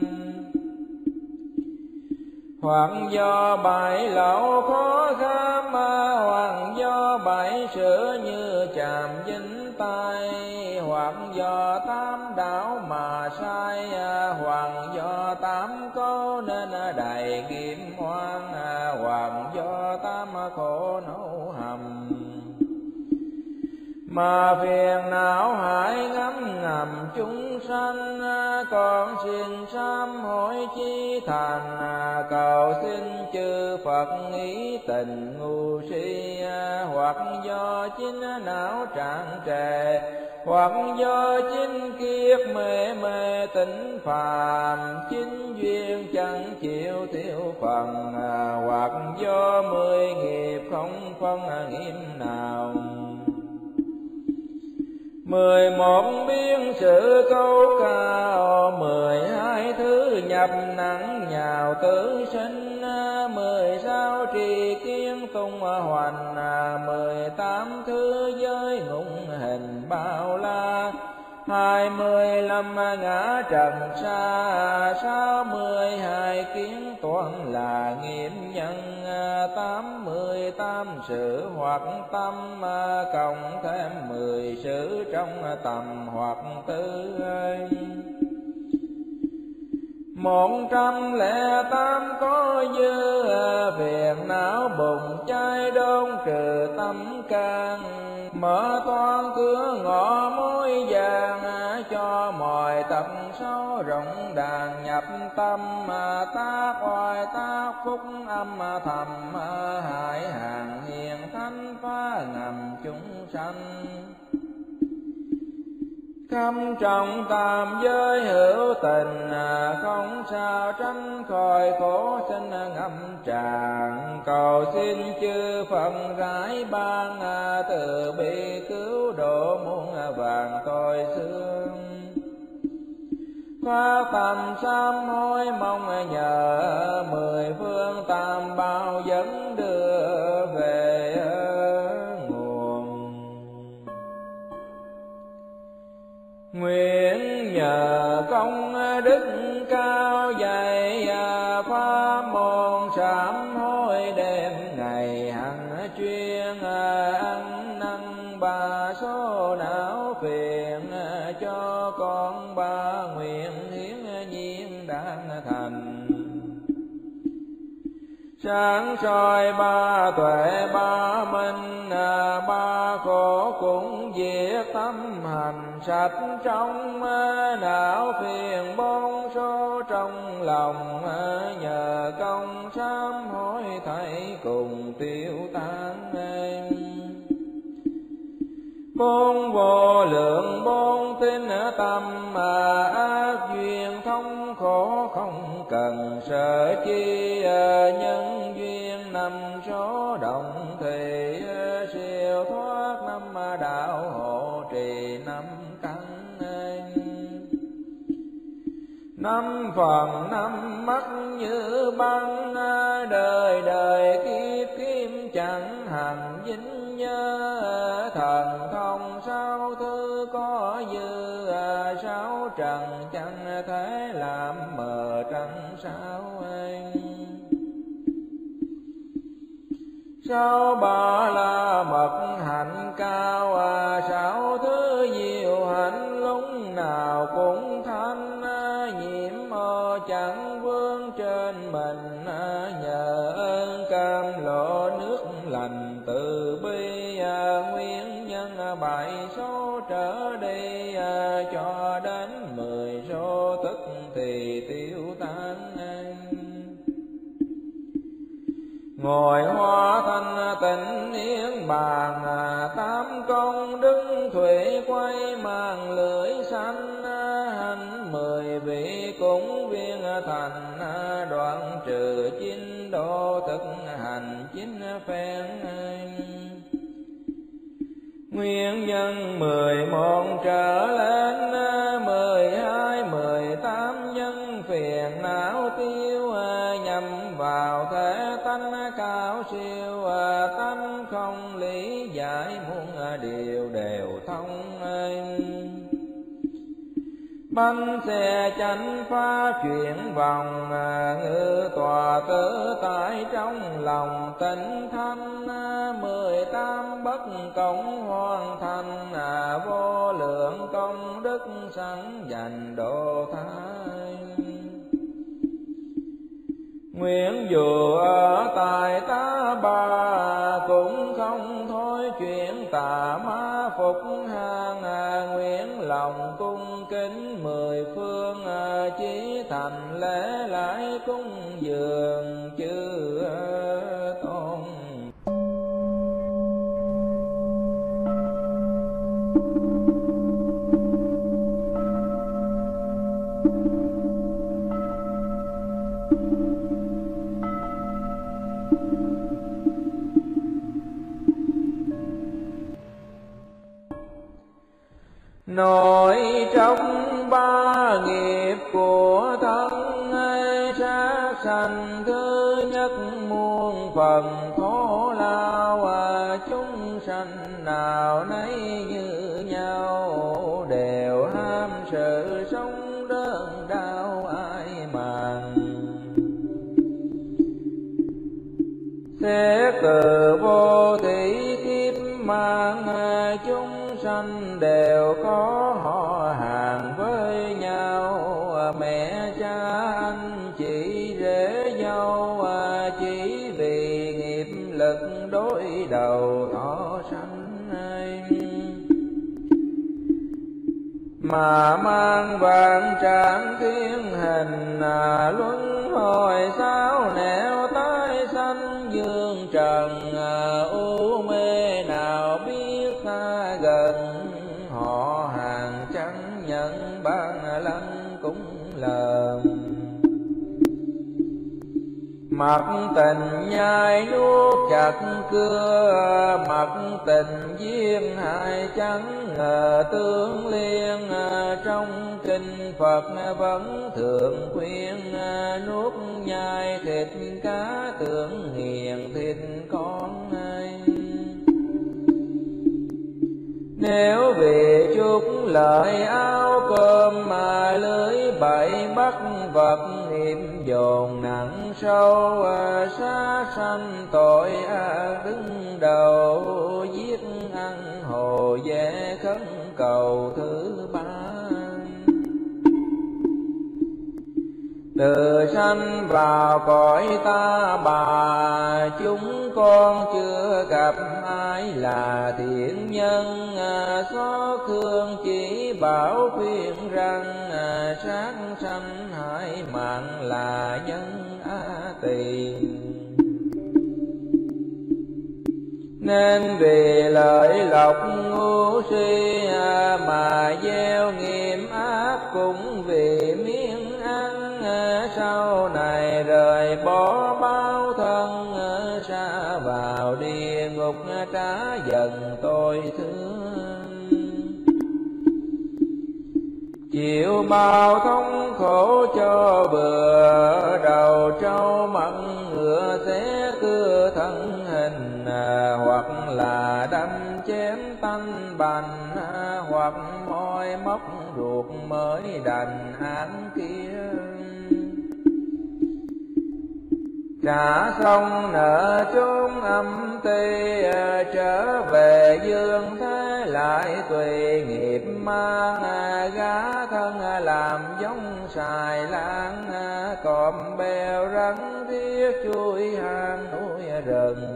A: Hoặc do bảy lậu khó kham, hoặc do bảy sửa như chàm dính tay, hoặc do tám đảo mà sai, hoặc do tám câu nên đầy kiếm hoang, hoặc do tám khổ nấu hầm. Mà phiền não hại ngấm ngầm chúng sanh, con xin sám hối chí thành, cầu xin chư Phật ý tình ngu si, hoặc do chính não trạng trề, hoặc do chính kiếp mê mê tỉnh phàm, chính duyên chẳng chịu tiêu phần, hoặc do mười nghiệp không phân nghiêm nào. Mười một biến sự câu cao, mười hai thứ nhập nặng nhào tử sinh, mười sáu trì kiến tung hoành, mười tám thứ giới ngụng hình bao la, hai mươi lăm ngã trần xa, sáu mươi hai kiến toán là nghiêm nhân, tám mươi tám sự hoặc tâm, cộng thêm mười sự trong tầm hoặc tư. Một trăm lẻ tám có dư, phiền não bùng cháy đốn trừ tâm can, mở toan cửa ngõ mối vàng, cho mọi tật xấu rộng đàn nhập tâm, tác oai tác phúc âm thầm, hại hàng hiền thánh phá ngầm chúng sanh. Khâm trọng tam giới hữu tình, không sao tránh khỏi khổ sinh ngâm tràn, cầu xin chư Phật rải ban, từ bi cứu độ muôn vàng tội xương. Phát tâm sám hối mong nhờ, mười phương tam bảo dẫn đưa về nguồn. Nguyện nhờ công đức cao dày, pháp môn sám hối đêm ngày hằng chuyên, ăn năn ba số não phiền, cho con ba nguyện hiến nhiên đáng thành. Sáng soi ba tuệ ba minh, ba khổ cũng diệt tâm hành sạch trong, não phiền bốn số trong lòng, nhờ công sám hối thảy cùng tiêu tan. bốn vô lượng bốn tinh tâm mà ác duyên thông khổ không cần sợ chi, nhân duyên năm số động thì siêu thoát năm đạo hộ trì năm căn năm phần năm mắt như băng, đời đời kiếp kiếp chẳng hành dính nhớ, thần thông sáu thứ có dư, sáu trần chẳng thể làm mờ trăng sao anh. Sáu ba la mật hạnh cao, sáu thứ nhiều hạnh lúc nào cũng thanh, nhiễm mơ chẳng vương trên mình, nhờ ơn cam lộ nước lành từ bi, nguyên nhân bảy số trở đi, cho đến mười số tức thì tiêu tan. Ngồi hoa thanh tịnh niết bàn, tám công đức thủy quay màn lưỡi xanh, hành mười vị cúng viên thành, đoạn trừ chín độ thực hành chín phen. Nguyên nhân mười một trở lên, mười hai mười tám nhân phiền não tiêu, nhằm vào thể tánh cao siêu, tánh không lý giải muôn điều đều thông. Bánh xe chánh phá chuyển vòng, ngự tòa tự tại trong lòng tịnh thanh, mười tám bất công hoàn thành, vô lượng công đức sẵn dành độ thái. Nguyện dù ở tại ta bà, cũng không thôi chuyện tà ma phục hàng, nguyện lòng cung kính mười phương, chí thành lễ lại cung dường chư tôn. Nội trong ba nghiệp của thân, sát sanh thứ nhất muôn phần khổ lao, chúng sanh nào nấy như nhau, đều ham sự sống đơn đau ai màng. Xét từ vô thủy kiếp mang, chúng sanh đều có họ hàng với nhau, mẹ cha anh chị rể dâu, chỉ vì nghiệp lực đối đầu thọ sanh mà mang vạn trạng thiên hình, luân hồi sao nẻo tái sanh dương trần, u mê nào biết xa gần, họ hàng chẳng nhận ban lăng cũng lờn. Mặc tình nhai nuốt chặt cưa, mặc tình duyên hại chẳng ngờ tương liên, trong kinh Phật vẫn thường khuyên, nuốt nhai thịt cá tưởng nghiền thịt con ai. Nếu vì chút lợi áo cơm mà lưới bậy bắt vật, nghiệp dồn nặng sâu, sát sanh tội ác đứng đầu, giết ăn hồ dễ khấn cầu thứ ba. Từ sanh vào cõi ta bà, chúng con chưa gặp ai là thiện nhân, xót thương chỉ bảo khuyên rằng, sát sanh hại mạng là nhân á tỳ. Nên vì lợi lộc ngu si mà gieo nghiệp ác, cũng vì miếng ăn sau này rời bỏ bao thân, xa vào địa ngục trả dần tôi thương. Chịu bao thống khổ cho bừa, đầu trâu mặn ngựa xé cưa thân hình, hoặc là đâm chém tanh bành, hoặc môi móc ruột mới đành án kia. Trả xong nợ chốn âm ty, trở về dương thế lại tùy nghiệp mang, gá thân làm giống xài lan, cọp bèo rắn riết chui hang núi rừng.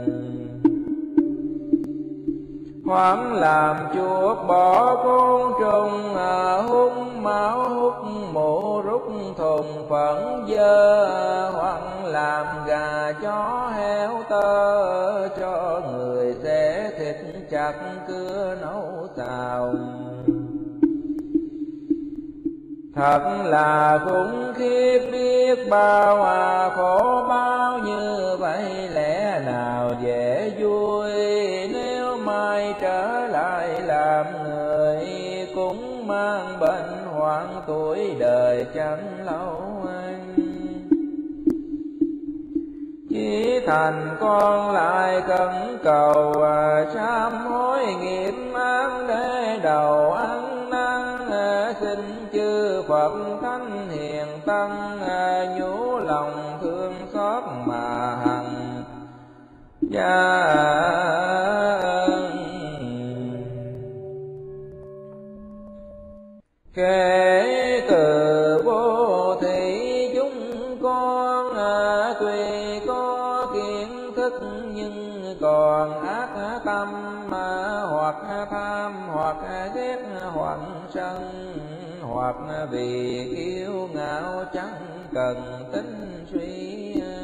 A: Hoảng làm chuột bỏ côn trùng, hút máu hút mũ rút thùng phẫn dơ, hoảng làm gà chó heo tơ, cho người xẻ thịt chặt cưa nấu xào. Thật là khủng khiếp biết bao, à khổ bao như vậy lẽ nào dễ vui. Nếu mai trở lại làm người, cũng mang bệnh hoạn tuổi đời chẳng lâu anh. Chỉ thành con lại cẩn cầu, sám hối nghiệp ác để đầu ăn năn. Xin chư Phật thánh hiền tăng, nhủ lòng thương xót mà hằng gia ân. Kể từ vô thị chúng con, tuy có kiến thức nhưng còn ác tâm, hoặc tham hoặc ghét hoặc sân, hoặc vì kiêu ngạo chẳng cần tính suy.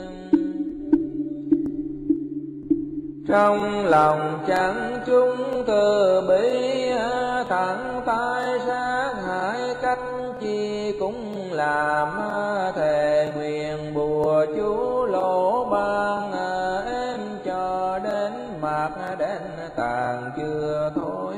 A: Trong lòng chẳng chúng từ bi, thẳng tay sát hại cách chi cũng làm. Thề nguyện bùa chú lỗ ban, em cho đến mạc đến tàn chưa thôi.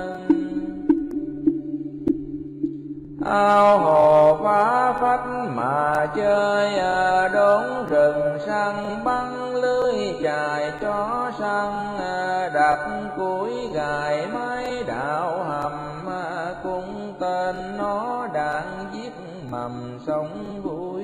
A: Ao hồ phá phách mà chơi, đốn rừng săn bắn lưới chài chó săn. Đặt củi gài máy đạo hầm, cung tên nó đạn giết mầm sống vui.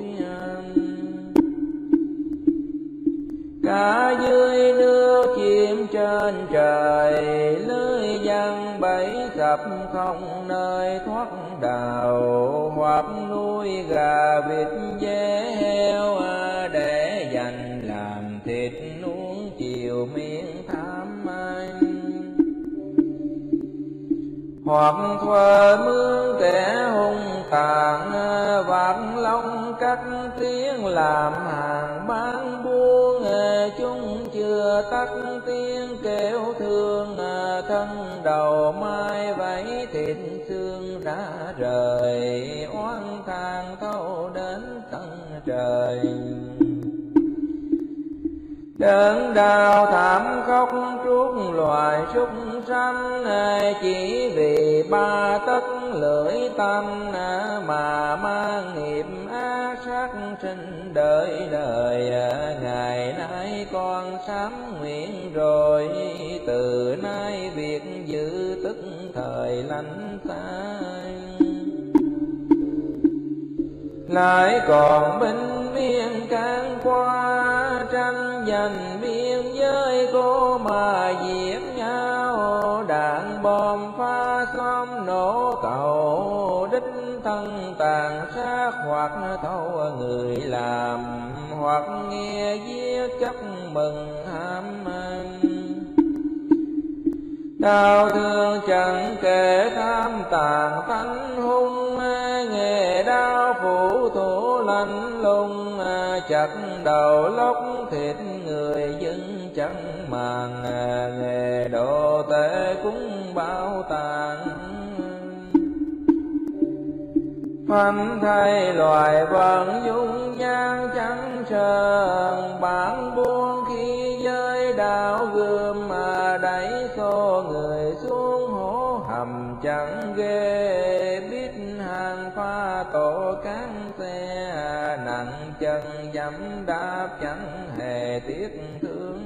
A: Cả dưới nước chim trên trời, lưới giăng bẫy sập không nơi thoát đào. Hoặc nuôi gà vịt dê heo, để dành làm thịt nuông chiều miếng tham anh. Hoặc thuê mướn kẻ hung tàn, vạt lông cắt tiếng làm hàng bán buôn. Chúng chưa tắt tiếng kêu thương, thân đầu mai vẫy thịt xương đã rời. Oán than thâu đến tận trời, đớn đau thảm khóc trút loài súc sanh. Chỉ vì ba tấc lưỡi tanh, mà mang nghiệp ác sát sinh đời đời. Ngày nay con sám nguyện rồi, từ nay việc giữ tức thời lánh xa. Lại còn binh miên can qua, tranh giành biên giới cô mà giết nhau. Đạn bom phá xóm nổ cầu, đích thân tàn sát hoặc thâu người làm. Hoặc nghe giết chóc mừng ham anh, đau thương chẳng kể tham tàn tánh hung. Nghề đau phủ thủ lạnh lùng, chặt đầu lóc thịt người dân chẳng màng, nghề độ tệ cũng bao tàn. Phanh thay loài vận dung nhan trắng trơn, bản buông khi giới đạo gươm mà đẩy xô người xuống hố hầm chẳng ghê. Biết hàng pha tổ cán xe, nặng chân dẫm đạp chẳng hề tiếc thương.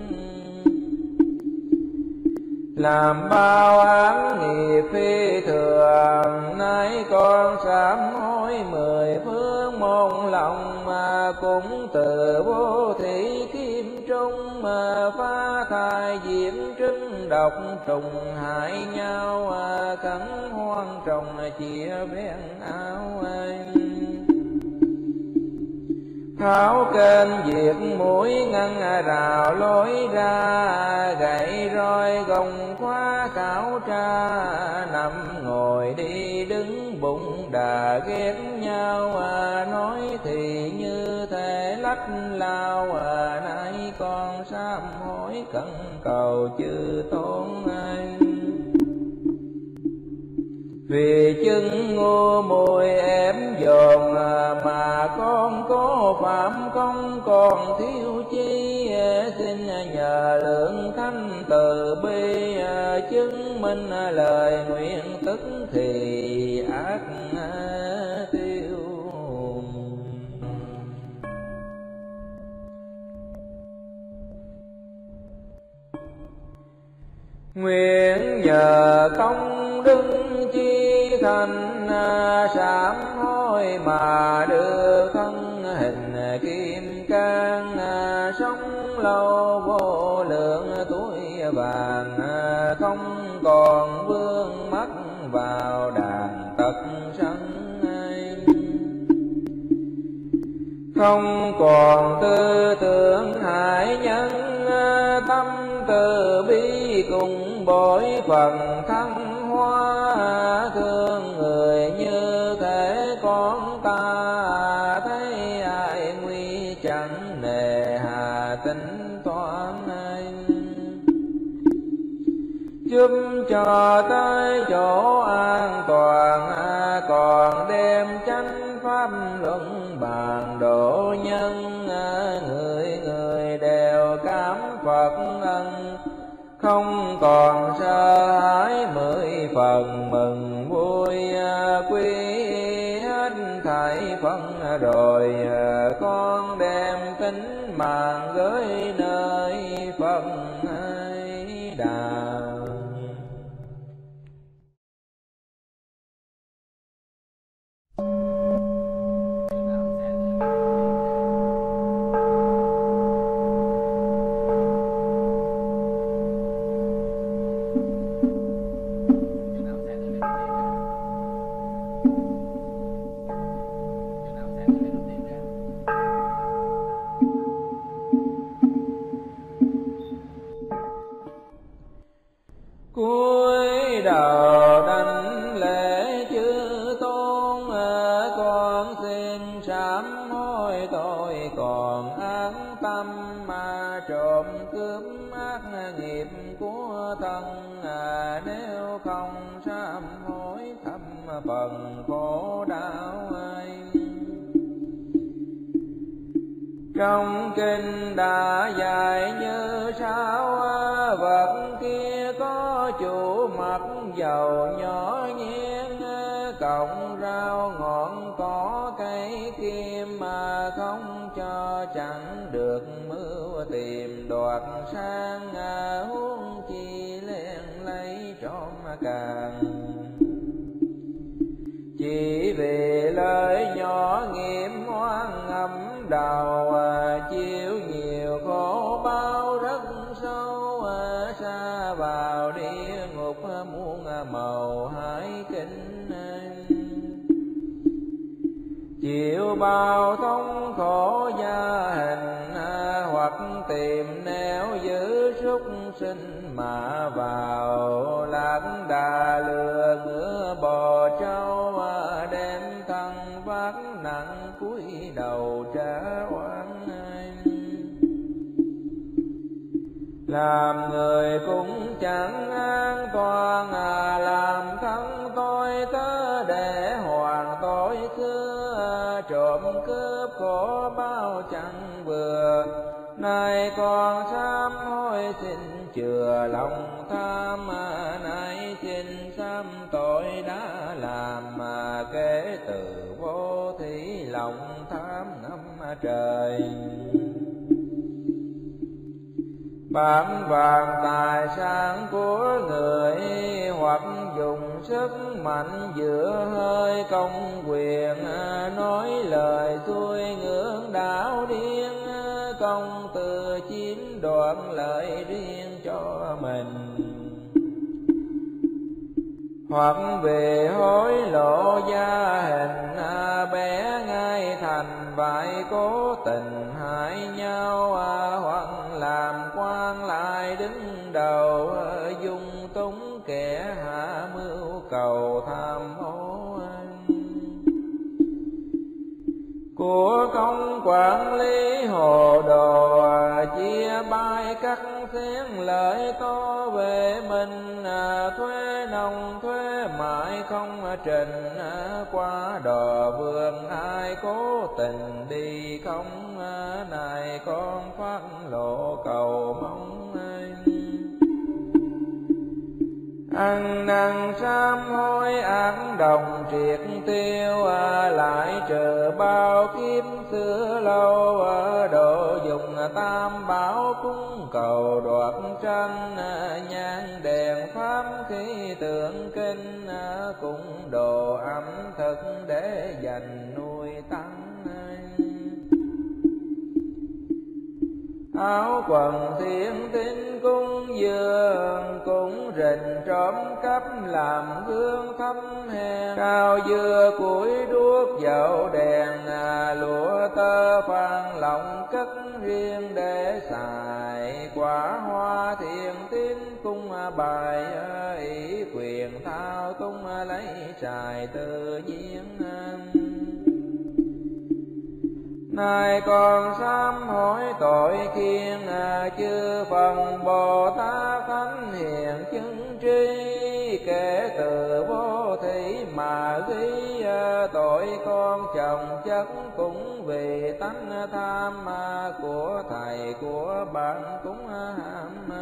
A: Làm bao án nghiệp phi thường, nay con sám hối mười phương môn lòng, mà cũng từ vô thị kim trung mà phá thai diễm trứng độc trùng hại nhau, cắn hoang trồng chia ven áo anh. Tháo kênh diệt mũi ngăn rào lối ra, gậy roi gồng khóa khảo tra, nằm ngồi đi đứng bụng đà ghét nhau, nói thì như thể lách lao, nay con sám hối cẩn cầu chư tôn anh. Vì chứng ngu muội ém dồn, mà con có phạm công còn thiếu chi, xin nhờ lượng thánh từ bi, chứng minh lời nguyện tức thì ác tiêu. Nguyện nhờ công đức chi thành, sám hối mà đưa thân hình kim cang, sống lâu vô lượng tuổi vàng, không còn vương mắc vào đàn tật sân. Không còn tư tưởng hại nhân, tâm từ bi cùng bội phần thăng hoa, thương người như thể con ta, thấy ai nguy chẳng nề hà tính toán anh. Giúp cho tới chỗ an toàn, còn đem chánh pháp luận bàn độ nhân, người người đều cảm Phật ân, không còn sợ hãi mười phần mừng vui. Quy hết thảy phân rồi, con đem tính mạng gửi nơi Phật Đà. Cúi đầu đảnh lễ chư tôn, con xin sám hối tội còn ác tâm, mà trộm cướp ác nghiệp của thân. Nếu không sám hối thâm phần khổ đau anh. Trong kinh đã dạy như sao, vật kia có chủ mặt dầu nhỏ nhien, cọng rau ngọn cỏ cây kim, mà không cho chẳng được mưu tìm đoạt sang, huống chi len lấy trộm càng. Chỉ vì lời nhỏ nghiệp oan ngầm đầu, chịu nhiều khổ bao rất sâu, xa vào địa ngục muôn màu hải kinh. Chịu bao thống khổ gia hình, hoặc tìm nẻo giữ súc sinh mà vào. Lạc đà lừa ngựa bò trâu, đem thân vác nặng cúi đầu trả oan. làm người cũng chẳng an toàn, à, làm thân tôi tớ để hoàng tối xưa, trộm cướp khổ bao chẳng vừa. Nay con sám hối xin chừa lòng tham, à, nay xin sám tội đã làm, mà kể từ vô thí lòng tham năm trời. Bám vàng tài sản của người, hoặc dùng sức mạnh giữa hơi công quyền, nói lời xuôi ngưỡng đảo điên, công từ chiếm đoạt lợi riêng cho mình. Hoặc về hối lộ gia hình, bé ngay thành vậy cố tình hại nhau, hoặc làm quan lại đứng đầu, dung túng kẻ hạ mưu cầu tham ô. Của công quản lý hồ đồ, chia bay cắt xén lợi to về mình, thuế nông thuế mãi không trình, qua đò vườn ai cố tình đi không, này con phát lộ cầu mong. Ăn năn sám hối ác đồng triệt tiêu, lại trừ bao kiếp xưa lâu, độ dùng tam bảo cúng cầu đoạt tranh, nhang đèn pháp khí tượng kinh, cũng đồ ẩm thực để dành nuôi tăng. Áo quần thiên tín cúng dường, cũng rình trộm cắp làm hương thấm hèn. Cao dưa củi đuốc dầu đèn, lụa tơ phan lọng cất riêng để xài. Quả hoa thiên tín cung bài, ý quyền thao tung lấy trài tự nhiên. Nay con sám hối tội khiên, chư phần Bồ Tát thánh hiền chứng tri. Kể từ vô thí mà ghi, tội con chồng chất cũng vì tánh tham, của thầy của bạn cũng ham.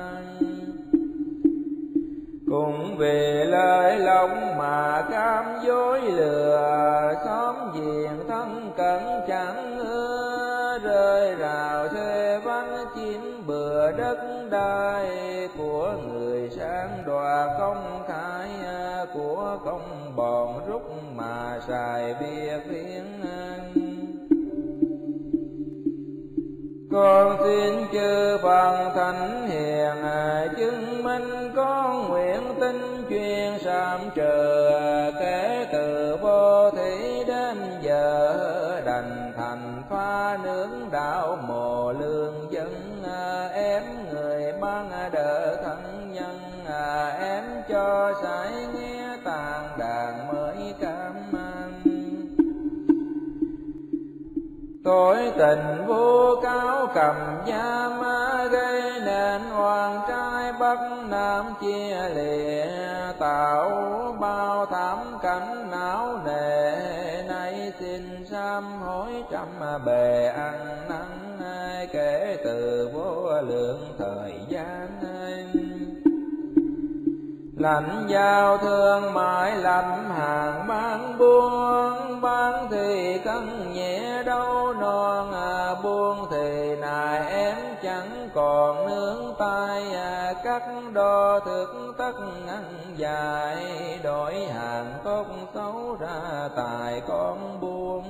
A: Cũng vì lời lòng mà cam dối lừa, xóm giềng thân cận chẳng ưa. Rơi rào thuê vắng chiếm bừa đất đai, của người sang đoạt công khai, của công bọn rút mà xài việc riêng. Con xin chư phần thánh hiền, chứng minh con nguyện tin chuyên sám trừ. Kể từ vô thí đến giờ, đành thành pha nướng đạo mồ lương dân. Ém người ban đỡ thân nhân, ém cho sải nghe tàn đàn mới cam mang. Tội tình vô cáo cầm giam, gây nên oan trai bắc nam chia lìa. Tạo bao thảm cảnh não nề, nay xin sám hối trăm bề ăn năn. Kể từ vô lượng thời gian, lãnh giao thương mãi lắm hàng bán buôn. Bán thì cân nhẹ đâu non, buôn thì nài em chẳng còn nướng tay. Cắt đo thực tất ngăn dài, đổi hàng tốt xấu ra tài con buôn.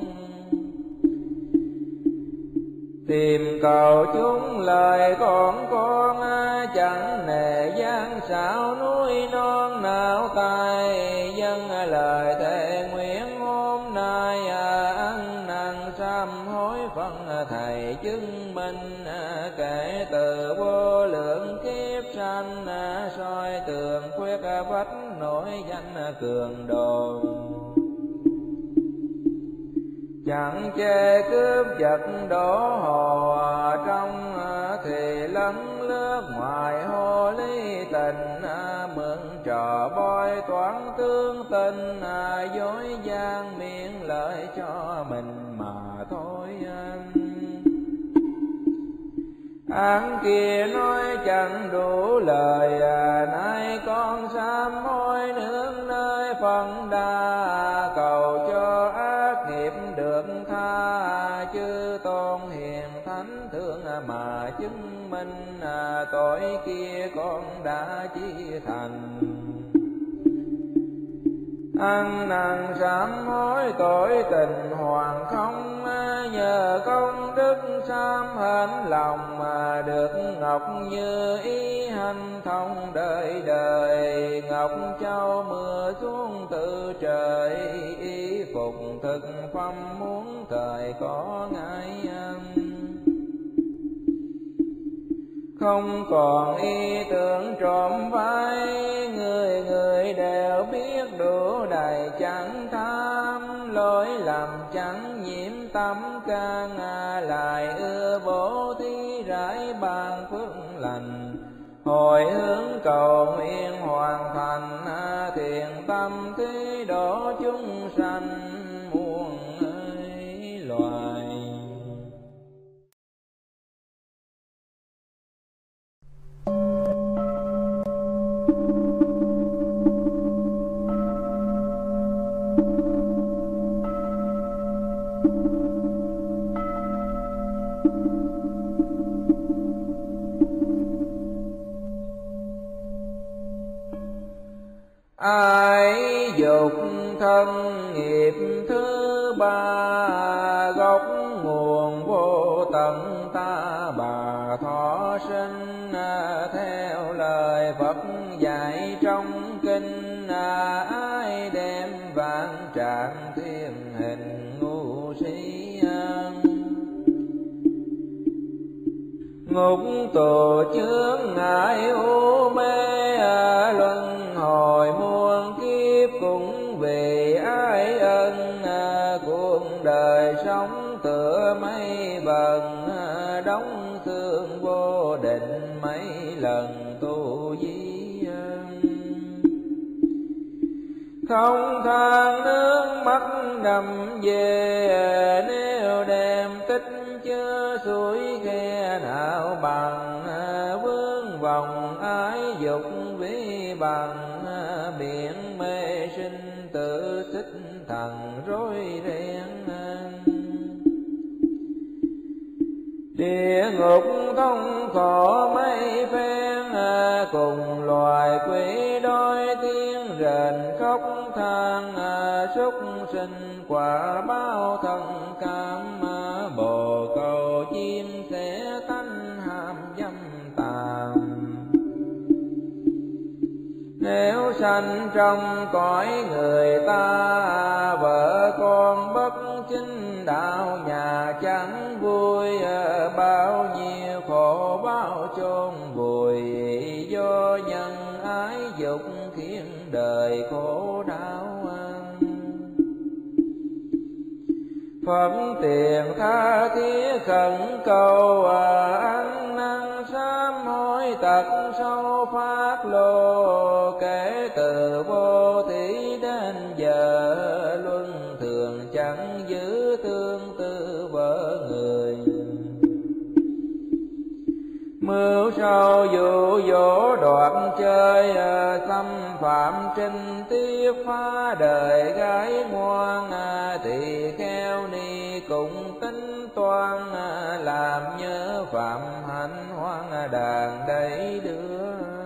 A: Tìm cầu chúng lời con con, chẳng nề gian xảo núi non nào tay. Dân lời thề nguyện hôm nay, ăn năn sám hối phân thầy chứng minh. Kể từ vô lượng kiếp sanh, soi tường khuyết vách nổi danh cường đồ. Chẳng chê cướp giật đổ hồ, trong thì lấn nước ngoài hồ ly tình, mượn trò bôi toán tương tình, dối gian miệng lợi cho mình mà thôi. Án kia nói chẳng đủ lời, nay con sám hối nương nơi phần đa, cầu cho ác nghiệp được tha. Chư tôn hiền thánh thương mà chứng minh, tội kia con đã chi thành. Ăn năn sám hối tội tình hoàng không, nhờ công đức sám hên lòng, mà được ngọc như ý hành thông đời đời. Ngọc châu mưa xuống từ trời, y phục thực phẩm muốn thời có ngại. Không còn ý tưởng trộm vai, người người đều biết đủ đầy chẳng tham. Lỗi lầm chẳng nhiễm tâm can, lại ưa bố thí rải ban phước lành. Hồi hướng cầu nguyện hoàn thành, thiện tâm thế độ chúng sanh muôn loài. Ai dục thân nghiệp thứ ba, gốc nguồn vô tận ta bà thọ sinh. Theo lời Phật dạy trong kinh, ai đem vạn trạng thiên hình ngu si. Ngục tù chướng ngại u mê, luân hồi muôn kiếp cũng vì ai ân. Cuộc đời sống tựa mây vần, đóng thương vô định mấy lần tu di. Không than nước mắt đầm về, nếu đem tích chứa suối khe nào bằng. Vướng vòng ái dục vi bằng, biển mê sinh tự xích thần rối ren. Địa ngục thông khổ mấy phen, cùng loài quỷ đôi tiếng rền khóc than. Súc sinh quả báo thân cam, bồ câu chim sẽ tánh ham dâm tàm. Nếu sanh trong cõi người ta, vợ con bất chính đạo nhà chẳng vui. Bao nhiêu khổ bao chôn vùi, do nhân ái dục khiến đời khổ đau. Phật tiền tha thiết khẩn cầu, ăn năn sám hối tật sâu phát lô. Kể từ vô thí đến giờ, luân thường chẳng giữ tương tư vợ người. Mưu sâu dụ dỗ đoạt chơi, xâm phạm trinh tiết phá đời gái ngoan. Tỳ kheo ni cùng tính toan, làm nhớ phạm hạnh hoang đàn đầy đưa.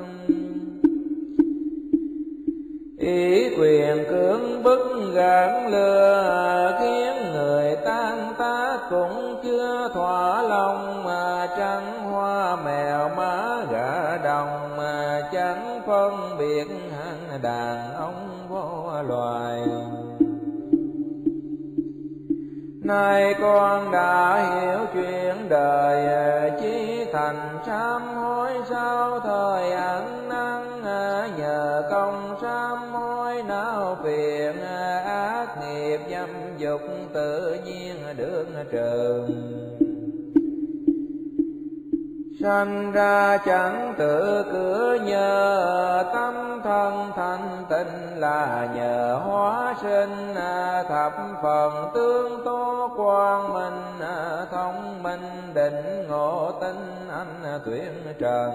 A: Ý quyền cưỡng bức gạn lừa, khiến người tan tác cũng chưa thỏa lòng. Mà trắng hoa mèo má gà đồng, mà chẳng phân biệt hạng đàn ông vô loài. Nay con đã hiểu chuyện đời, chí thành sám hối sao thời ăn năn. Nhờ công sám hối não phiền, ác nghiệp dâm dục tự nhiên được trừ. Sanh ra chẳng tự cửa nhờ, tâm thân thanh tịnh là nhờ hóa sinh. Thập phần tương tố quang minh, thông minh định ngộ tinh anh tuyển trần.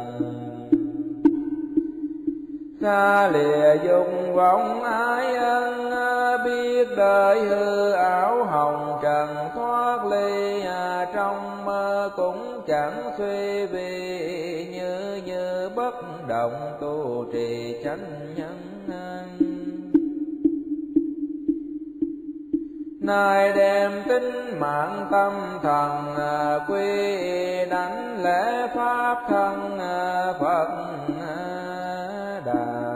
A: Xa lìa dục vọng ái ân, biết đời hư ảo hồng trần. Thoát ly trong mơ cũng chẳng suy vi, như như bất động tu trì chánh nhân. Nay đem tính mạng tâm thần, quy đảnh lễ pháp thân Phật Đà.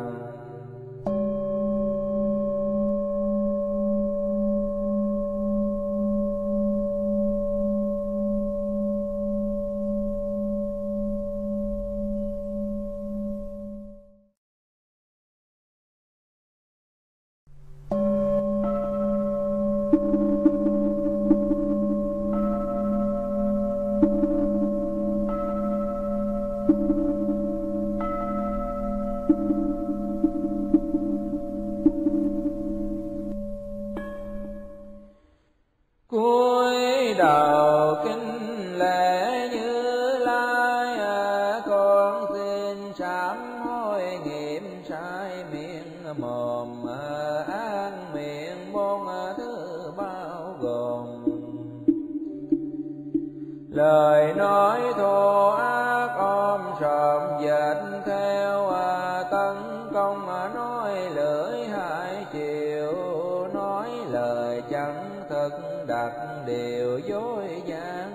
A: Cúi đầu kính lễ Như Lai, con xin sám hối nghiệm sai miệng mồm, ác miệng bốn thứ bao gồm. Lời nói thô ác ôm sòm dệt theo, tấn công nói lưỡi hai chiều. Nói lời chẳng thực đặt điều dối gian.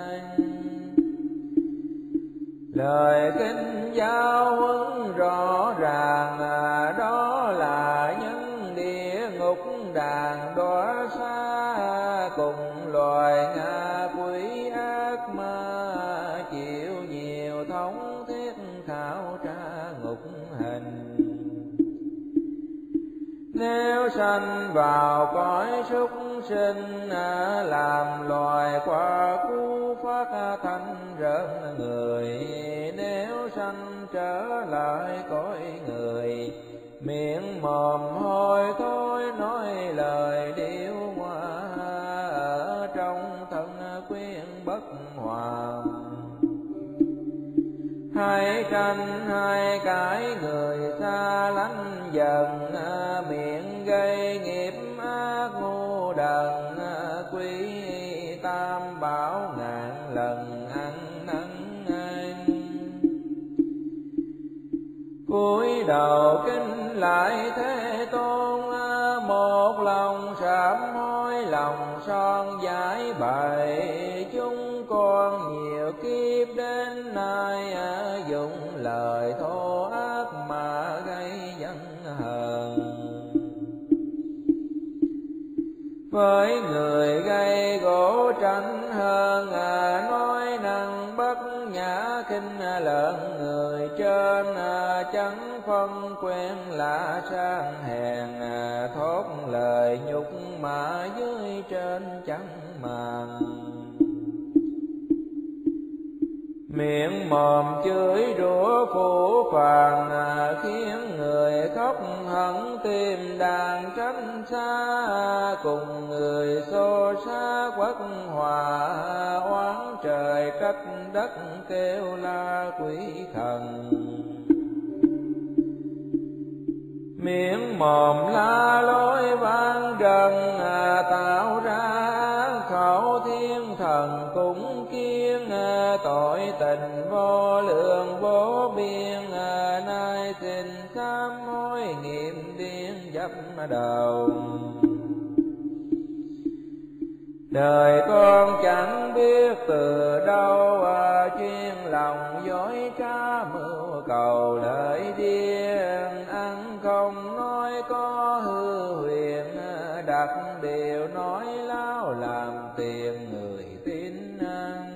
A: Lời kinh giáo huấn rõ ràng, đó là nhân địa ngục đàn đọa xa. Cùng loài ngạ quỷ ác ma, chịu nhiều thống thiết khảo tra ngục hình. Nếu sanh vào cõi súc sinh, làm loài qua cú phát thanh rợn người. Nếu sanh trở lại cõi người, miệng mồm hôi thối nói lời điêu hoa. Ở trong thân quyến bất hòa, hai tranh hai cái người xa lánh dần. Miệng gây nghiệp ác ngu đần, quý tam bảo ngàn lần ăn năn. Cúi đầu kính lại Thế Tôn, một lòng sám hối lòng son giải bày. Chúng con nhiều kiếp đến nay, dùng lời thô ác mà gây giận hờn. Với người gây gỗ tranh hơn, nói năng bất nhã khinh lợn người trên. Chẳng phân quen lạ sang hèn, thốt lời nhục mà dưới trên chẳng màng. Miệng mồm chửi rủa phũ phàng, khiến người khóc hận tim đàn tránh xa. Cùng người xô xá quất hòa, oán trời trách đất kêu la quỷ thần. Miệng mồm la lối vang trần, tạo ra khẩu thiên thần cũng kiêng. Tội tình vô lượng vô biên, nay xin sám hối nghiệm điên dấp đầu. Đời con chẳng biết từ đâu, chuyên lòng dối trá mưu cầu lợi điên. Ăn không nói có hư huyền, đặt điều nói láo làm tiền người tin ăn.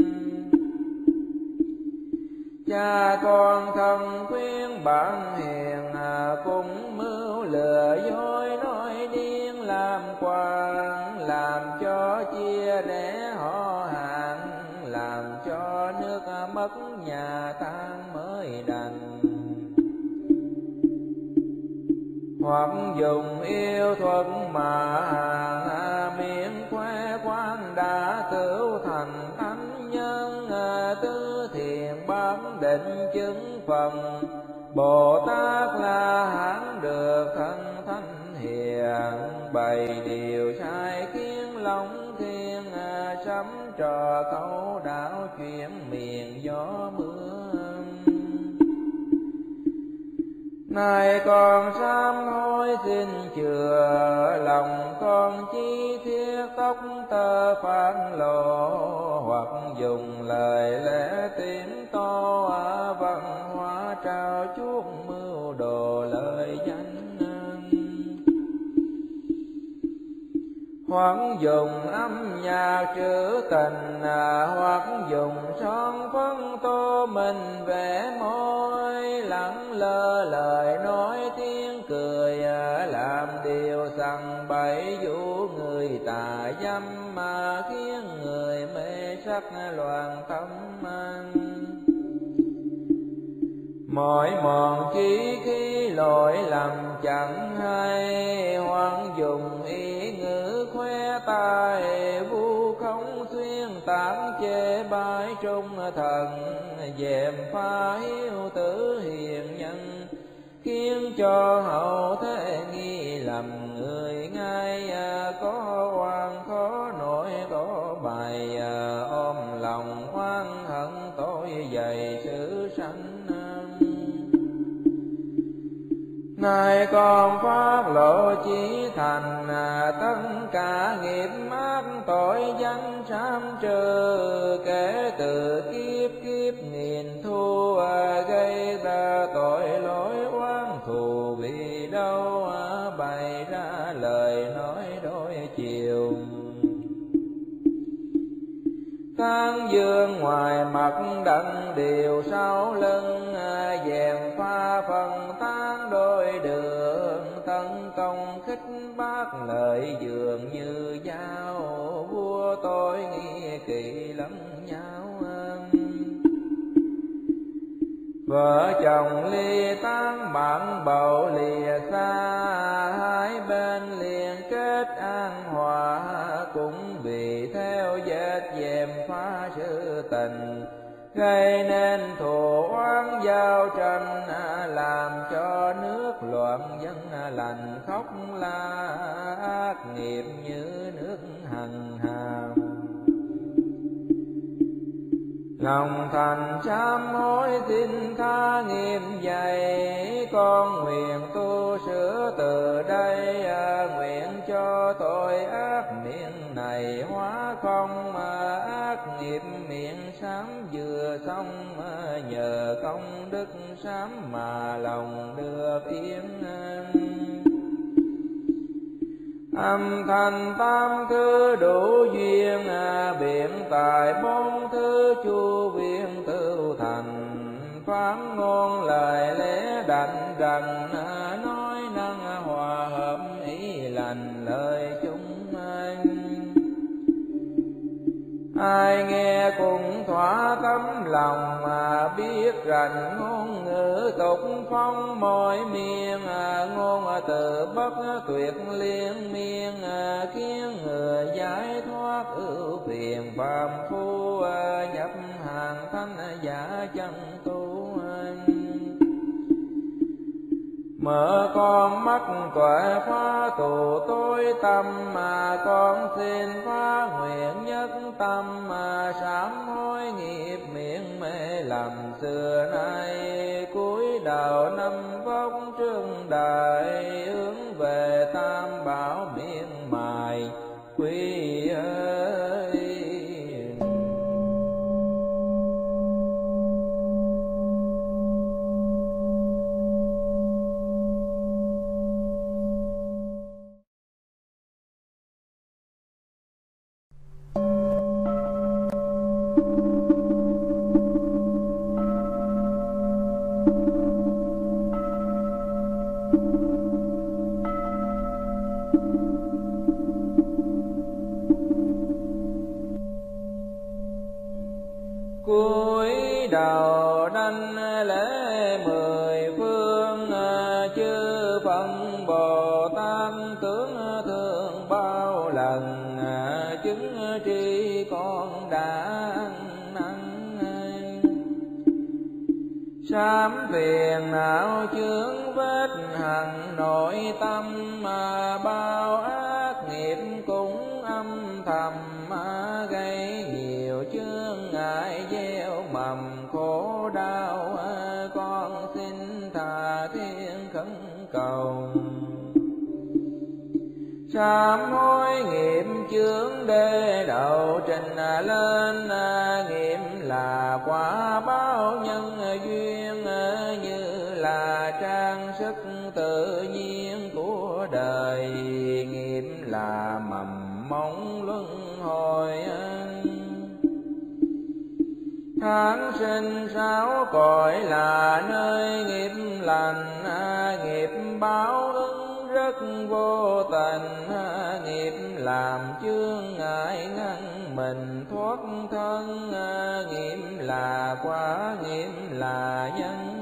A: Cha con thân khuyên bạn hiền, cũng mưu lừa dối nói điên làm quan. Làm cho chia rẽ họ hàng, làm cho nước mất nhà tan mới đành. Hoặc dùng yêu thuật mà hàng miệng khoe khoang đã tửu thành thánh nhân, tứ thiền bán định chứng phần Bồ Tát La Hán được thân thánh hiền. Bày điều sai kiến long thiên, sấm trò câu đạo chuyện miền gió mưa. Này con sám hối xin chừa, lòng con chi thiết tóc tơ phản lộ, hoặc dùng lời lẽ tiếng to văn hóa trao chuốc mưu đồ lời danh. Hoặc dùng âm nhạc trữ tình, hoặc dùng son phấn tô mình vẽ môi, lẳng lơ lời nói tiếng cười, làm điều sằng bậy dụ người tà dâm, mà khiến người mê sắc loạn tâm anh. Mỗi mòn chí khi lỗi lầm chẳng hay, hoặc dùng ý ngữ khoe tài vu không xuyên tán chê bái trung thần, dèm pha hiếu tử hiền nhân, khiến cho hậu thế nghi lầm người ngay. Có oan khó nổi có bài, ôm lòng oan hận tội dày sự sanh. Này con phát lộ chí thành, tất cả nghiệp ác tội danh sám trừ, kể từ kiếp kiếp nghìn thu, gây ra tội lỗi oán thù vì đâu, bày ra lời nói đôi chiều. Tán dương ngoài mặt đặng điều sau lưng, dèm pha phần tán đôi đường, tấn công khích bác lợi dường như dao, vua tôi nghi kỵ lẫn nhau. Vợ chồng ly tán bạn bầu lìa xa, hai bên liền kết an hòa, cũng vì theo vết dèm phá sự tình, gây nên thù oán giao tranh, làm cho nước loạn dân lành khóc la, ác nghiệp như nước hằng hàm. Lòng thành sám hối xin tha nghiêm dày, con nguyện tu sửa từ đây, nguyện cho tội ác miệng này hóa không, ác nghiệp miệng sám vừa xong, nhờ công đức sám mà lòng được yên. Âm thanh tam thứ đủ duyên, biện tài bốn thứ chu viên tửu thành, phán ngôn lời lẽ đảnh rằng, nói năng hòa hợp ý lành lời chúng anh. Ai nghe cũng thỏa tấm lòng, mà biết rằng ngôn ngữ tục phong mỗi miên, ngôn từ bất tuyệt liên miên, khiến người giải thoát ưu phiền phàm phu, nhập hàng thanh giả chân tu. Mở con mắt tuệ phá tù tối tâm, mà con xin phá nguyện nhất tâm, mà sám hối nghiệp miệng mê lầm xưa nay, cúi đầu năm vóc trương đại, hướng về tam bảo miệng mài quy ơi. Cúi đầu đảnh lễ mười phương, chư Phật Bồ Tát tướng thương bao lần, chứng tri con đã ăn năn. Sám phiền não chướng vết hằn nội tâm, bao ác nghiệp cũng âm thầm, gây nhiều chướng ngại gieo mầm khổ đau. Con xin tha thiên khẩn cầu, sám hối nghiệp chướng đê đầu trình lên, nghiệp là quả báo nhân duyên, như là trang sức tự nhiên của đời, nghiệp là mầm móng luân hồi. Tháng sinh sáu cõi là nơi nghiệp lành, nghiệp báo ứng rất vô tình, nghiệp làm chướng ngại ngăn mình thoát thân, nghiệp là quả, nghiệp là nhân.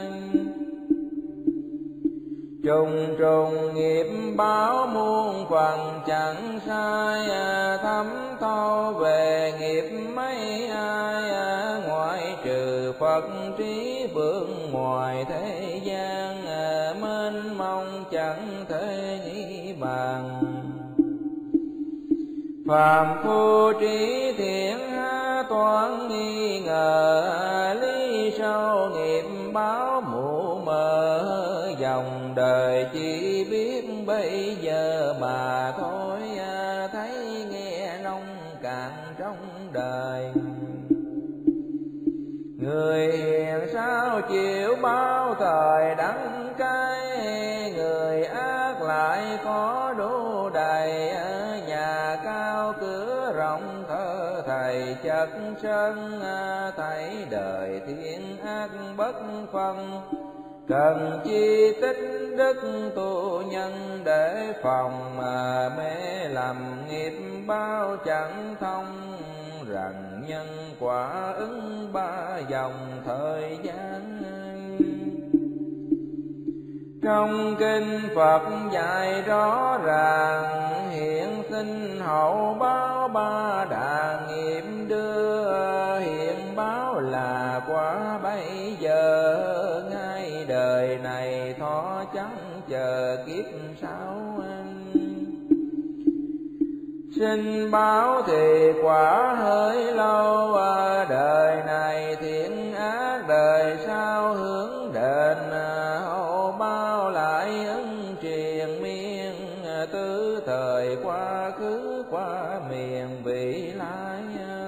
A: Trùng trùng nghiệp báo muôn phần chẳng sai, thấm thâu về nghiệp mấy ai, ngoại trừ Phật trí vương ngoài thế gian, mênh mông chẳng thể nghĩ bàn. Phàm phu trí thiện toán nghi ngờ, lý sâu nghiệp báo mù mờ, dòng đời chỉ biết bây giờ mà thôi, thấy nghe nông cạn trong đời. Người hiền sao chịu bao thời đắng cay, người ác lại có đủ đầy, nhà cao cửa rộng thơ thầy chất sân, thấy đời thiên ác bất phân. Cần chi tích đức tu nhân để phòng, mà mê lầm nghiệp bao chẳng thông, rằng nhân quả ứng ba dòng thời gian. Trong kinh Phật dạy rõ ràng, hiện sinh hậu báo ba đà nghiệp đưa, hiện báo là quả bây giờ, ngay đời này thọ chẳng chờ kiếp sau. Sinh báo thì quả hơi lâu, đời này thiện ác đời sau hướng đền, hậu báo lại ứng triền miên, tứ thời quá khứ qua miền vị lai.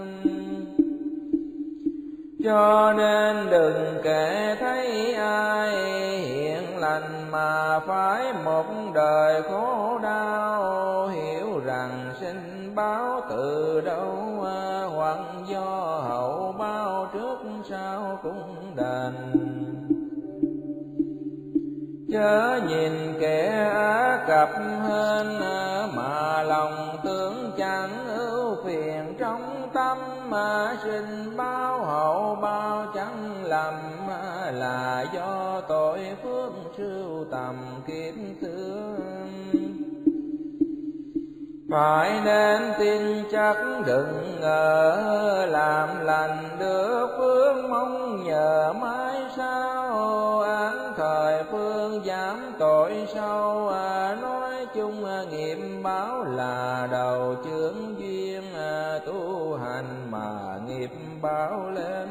A: Cho nên đừng kể thấy ai hiện lành mà phải một đời khổ đau, hiểu rằng sinh báo từ đâu, hoặc do hậu báo trước sau cũng đành. Chớ nhìn kẻ á cập hơn, mà lòng tưởng chẳng ưu phiền trong tâm, mà sinh báo hậu báo chẳng lầm, là do tội phước sưu tầm kiếp xưa. Phải nên tin chắc đừng ngờ, làm lành được phước mong nhờ mãi sau, án thời phương giảm tội sâu, nói chung nghiệp báo là đầu chướng duyên, tu hành mà nghiệp báo lên.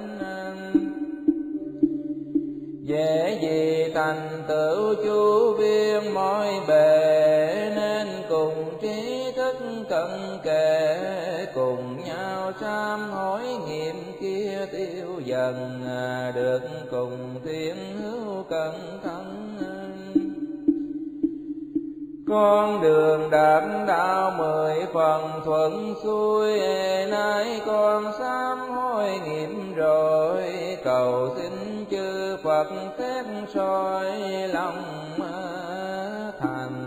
A: Dễ gì thành tựu chu viên mọi bề, nên cùng trí thức cận kề, cùng nhau sám hối nghiệp kia tiêu dần, được cùng thiên hữu cẩn thận. Con đường đạt đạo mười phần thuận xuôi, nay con sám hối nghiệp rồi, cầu xin chư Phật xét soi lòng thành.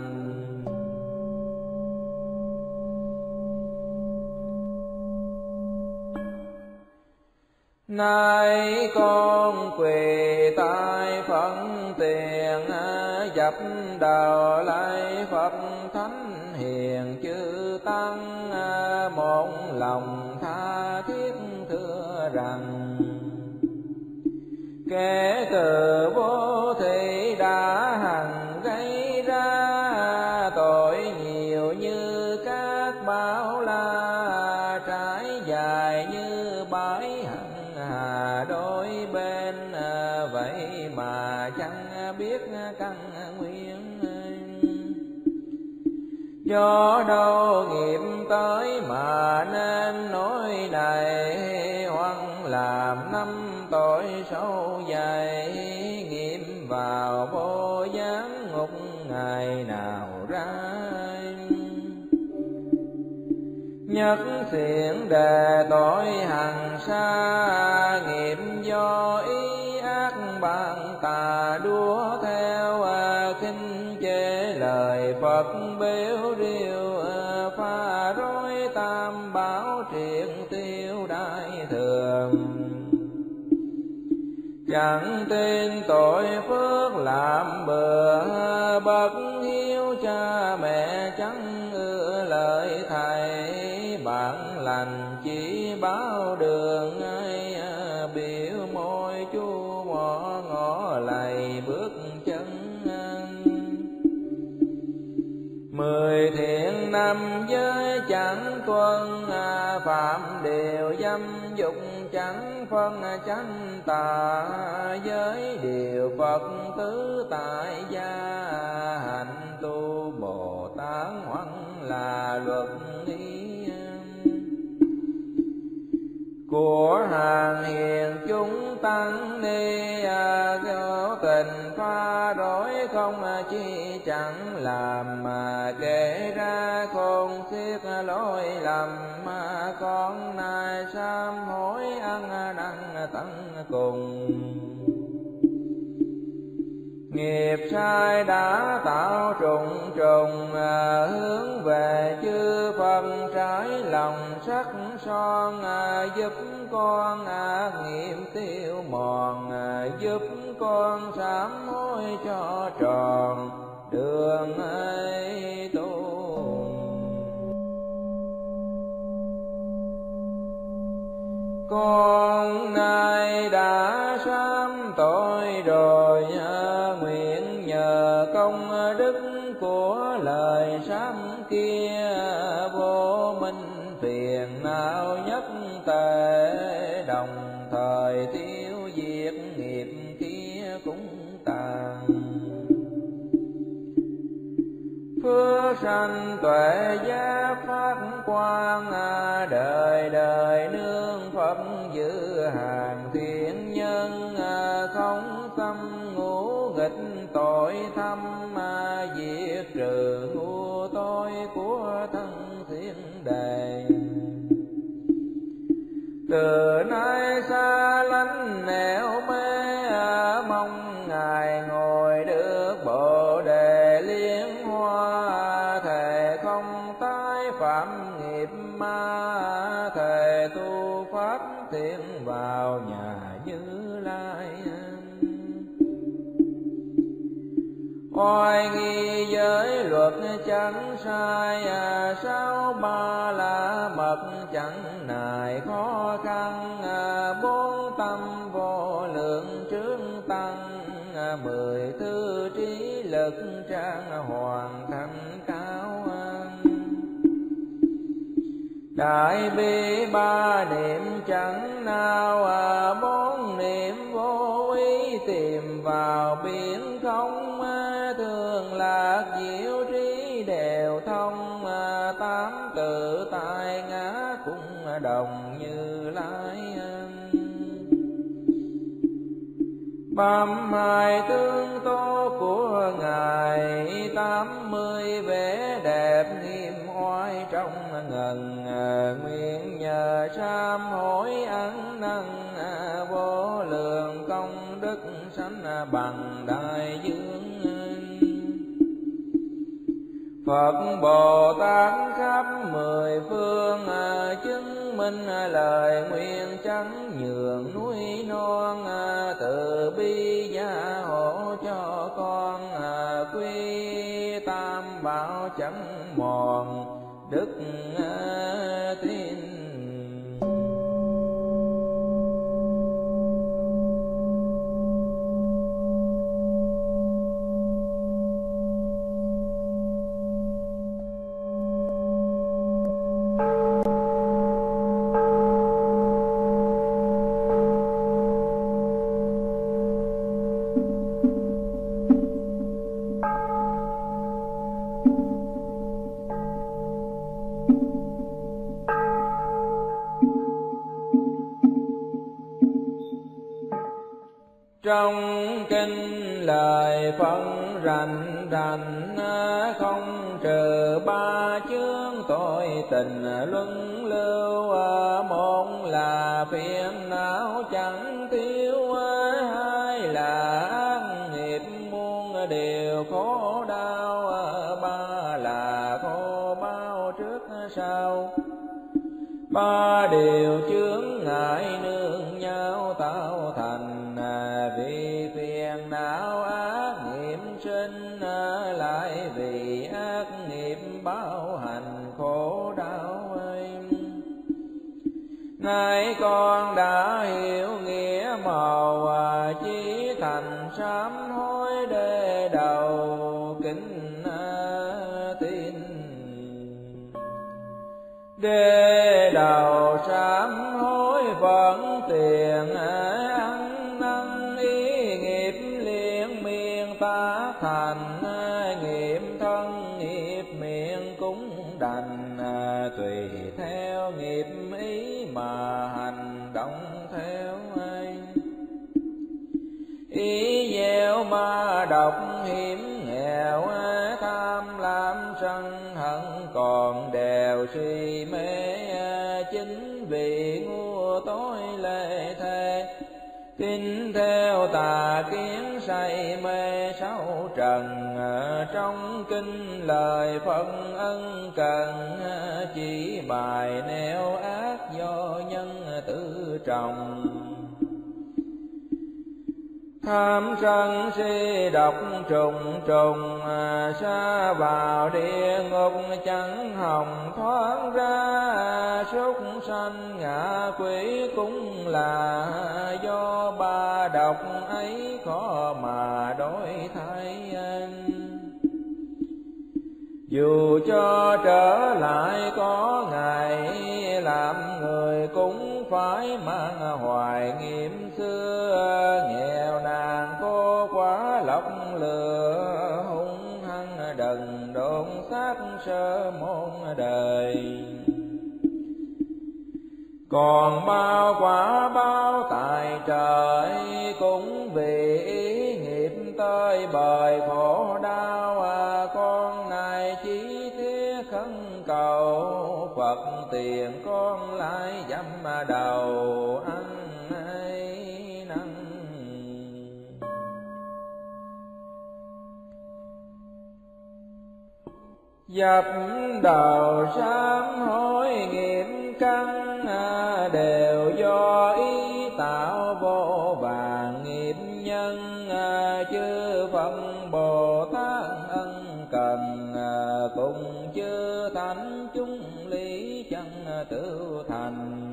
A: Nay con quỳ tại phận tiền, dập đầu lạy Phật thánh hiền chư tăng, một lòng tha thiết thưa rằng kẻ từ vô thị đã hằng gây ra tội nhiều như các bão la, trải dài như bãi hằng hà đôi bên, vậy mà chẳng biết căn nguyên. Do đâu nghiệp tới mà nên nỗi này, hoặc làm năm tội sâu dày, nghiệm vào vô gián ngục ngày nào ra. Nhất thiện đề tội hằng xa, nghiệp do ý ác bạn tà đua theo, khinh chê lời Phật bếu riêu, pha rối tam bảo triện tiêu đại thường. Chẳng tin tội phước làm bừa, bậc hiếu cha mẹ chẳng ưa lời thầy, bạn lành chỉ báo đường ai, biểu môi chu mỏ ngõ lầy bước chân. Mười thiện năm giới chẳng tuân, phạm điều dâm dục chẳng phân chánh tà, giới điều Phật tứ tại gia, hạnh tu Bồ Tát hoặc là luật ý. Của hàng hiền chúng tăng ni, vô tình pha rối không chi chẳng làm, mà kể ra khôn xiết lỗi lầm, mà con nay sám hối ăn năn tận cùng. Nghiệp sai đã tạo trùng trùng, hướng về chư Phật trái lòng sắc son, giúp con ác nghiệp tiêu mòn, giúp con sám hối cho tròn đường ấy tu. Con nay đã sám tội rồi, nguyện nhờ công đức của lời sám kia, vô minh phiền não nhất tề, đồng thời tiêu diệt nghiệp kia cũng tàn. Phước sanh tuệ giác phát quang, đời đời nương Phật giữ hàng thiện nhân, không tâm ngũ nghịch tội thâm, diệt trừ ngu tối của thân thiên đề. Từ nay xa lánh nẻo mê, mong Ngài ngồi được Bồ Đề liên hoa, thề không tái phạm nghiệp ma, thề tu pháp thiện vào nhà Như Lai. Oai nghi giới luật chẳng sai, sao ba la mật chẳng nài khó khăn, bốn tâm vô lượng trướng tăng, mười thứ trí lực trang hoàn thành cao. Đại bi ba niệm chẳng nào, bốn niệm vô ý tìm vào biển không, thường lạc diệu trí đều thông, tám tự tại ngã cũng đồng Như Lai. Bám hai tương tố của Ngài, tám mươi vẻ đẹp nghiêm oai trong ngần, nguyện nhờ sám hối ăn năn, vô lượng công đức sanh bằng đại dương. Phật Bồ Tát khắp mười phương, chứng minh lời nguyện chánh nhường núi non, từ bi gia hộ cho con quy tam bảo chẳng mòn đức tin. Trong kinh lời phân rành rành, không trừ ba chướng tội tình luân lưu, một là phiền não chẳng tiêu, hai là ác nghiệp muôn điều khổ đau, ba là khổ bao trước sau. Ba điều chướng ngại nương nhau tạo thành, vì phiền não ác nghiệp sinh, lại vì ác nghiệp báo hành khổ đau ấy. Nay con đã hiểu nghĩa màu, chí thành sám hối để đầu kính tin. Để đầu sám hối vẫn tiền ăn năn, ý nghiệp liên miên ta thành, nghiệp thân nghiệp miệng cũng đành, tùy theo nghiệp ý mà hành động theo ai. Ý gieo ma độc hiểm nghèo, tham lam sân hận còn đều suy mê, chính vì ngu tối lệ thế. Tin theo tà kiến say mê sáu trần, trong kinh lời phân ân cần, chỉ bài nẻo ác do nhân tự trọng. Tham sân si độc trùng trùng, sa vào địa ngục chẳng hòng thoát ra. Súc sanh ngạ quỷ cũng là do ba độc ấy khó mà đổi thay. Dù cho trở lại có ngày, làm người cũng phải mang hoài nghiệm xưa. Nghèo nàn cô quá lọc lừa, hung hăng đần độn sát sơ môn đời. Còn bao quả báo tại trời, cũng vì ý nghiệp tới bời khổ đau. Con này chỉ thiết khấn cầu, Phật tiền con lại dám đầu ăn hay năn. Dập đầu sám hối nghiệp căn, đều do ý tạo vô vàn nghiệp nhân. Chư Phật Bồ Tát ân cần, cùng chư thánh chúng lý chân tự thành.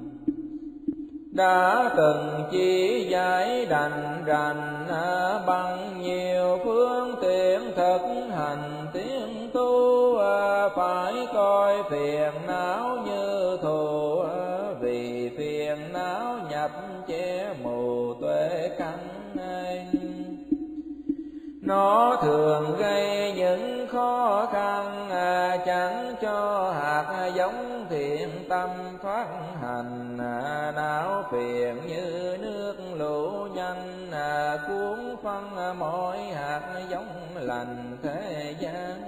A: Đã từng chỉ giải đành rành, bằng nhiều phương tiện thực hành tiến tu. Phải coi phiền não như thù, vì phiền não nhập che mù tuệ căn. Nó thường gây những khó khăn, chẳng cho hạt giống thiện tâm phát hành. Não phiền như nước lũ nhanh, cuốn phân mỗi hạt giống lành thế gian.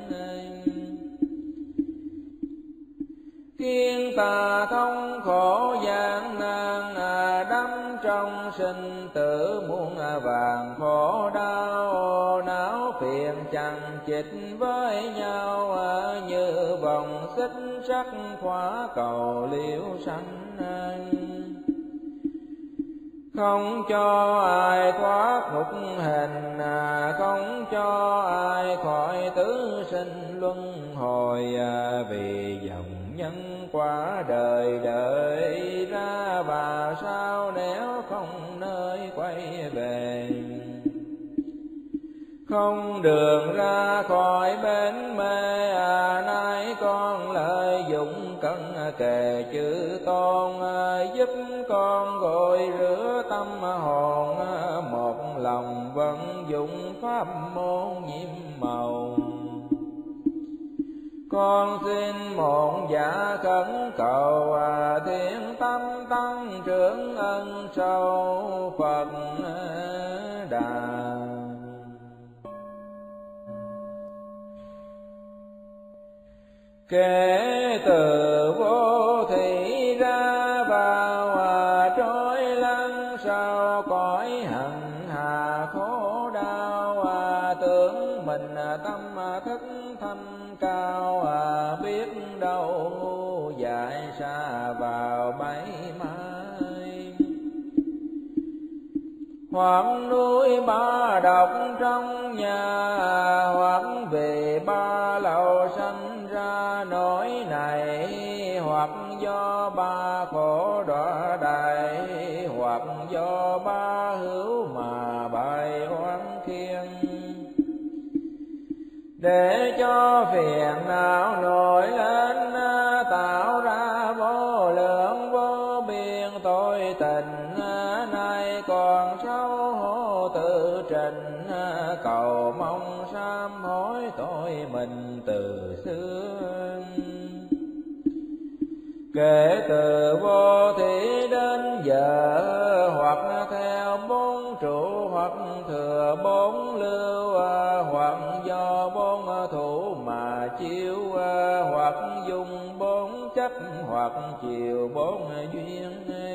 A: Khiến tà thông khổ gian nan, đắm trong sinh tử muôn vàng khổ đau. Não phiền chằng chịt với nhau, như vòng xích sắc khóa cầu liễu sanh. Không cho ai thoát ngục hình, không cho ai khỏi tứ sinh luân hồi. Vì dòng nhân quả đời đợi ra vào sao nếu không nơi quay về. Không đường ra khỏi bến mê, à, nay con lợi dụng cân kề chữ tôn. Giúp con gội rửa tâm hồn, một lòng vận dụng pháp môn nhiệm màu. Con xin một dạ khẩn cầu, à, thiên tâm tăng trưởng ân sâu Phật Đà. Kể từ vô thị ra vào, à, trôi lăn sau cõi hằng hà khổ đau. À, tưởng mình tâm thức thanh cao, à, biết đâu ngu dại xa vào bẫy mai. Hoặc núi ba độc trong nhà, hoặc về ba lầu sanh ra nỗi này. Hoặc do ba khổ đọa đại, hoặc do ba hữu mà bài oán khiên. Để cho phiền não nổi lên, tạo ra vô lượng vô biên tội tình. Nay còn xấu hổ tự trình, cầu mong sám hối tội mình từ xưa. Kể từ vô thị đến giờ, hoặc theo bốn trụ, hoặc thừa bốn lưu, hoặc do bốn thủ mà chiếu, hoặc dùng bốn chấp, hoặc chiều bốn duyên.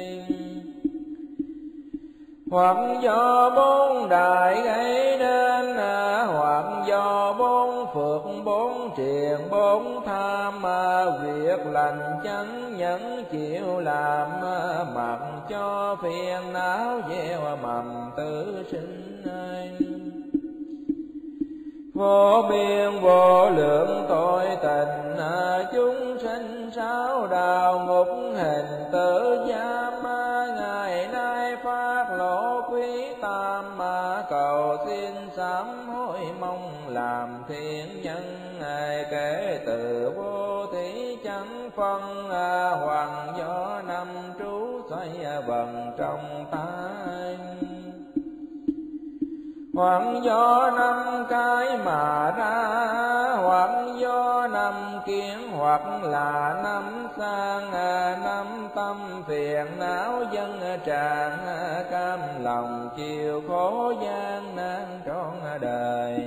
A: Hoặc do bốn đại gây nên, hoặc do bốn phước bốn triền bốn tham. Việc lành chánh nhẫn chịu làm, mặc cho phiền não gieo mầm tử sinh. Vô biên vô lượng tội tình, chúng sinh sáu đạo ngục hình tử giam. Ngày nay phát lộ quý tam, cầu xin sám hối mong làm thiện nhân. Kể từ vô thí chẳng phân, hoàng do năm trú xoay vần trong tay. Hoặc do năm cái mà ra, hoặc do năm kiến, hoặc là năm sang. Năm tâm phiền não dân tràn, cam lòng chịu khổ gian nan trọn đời.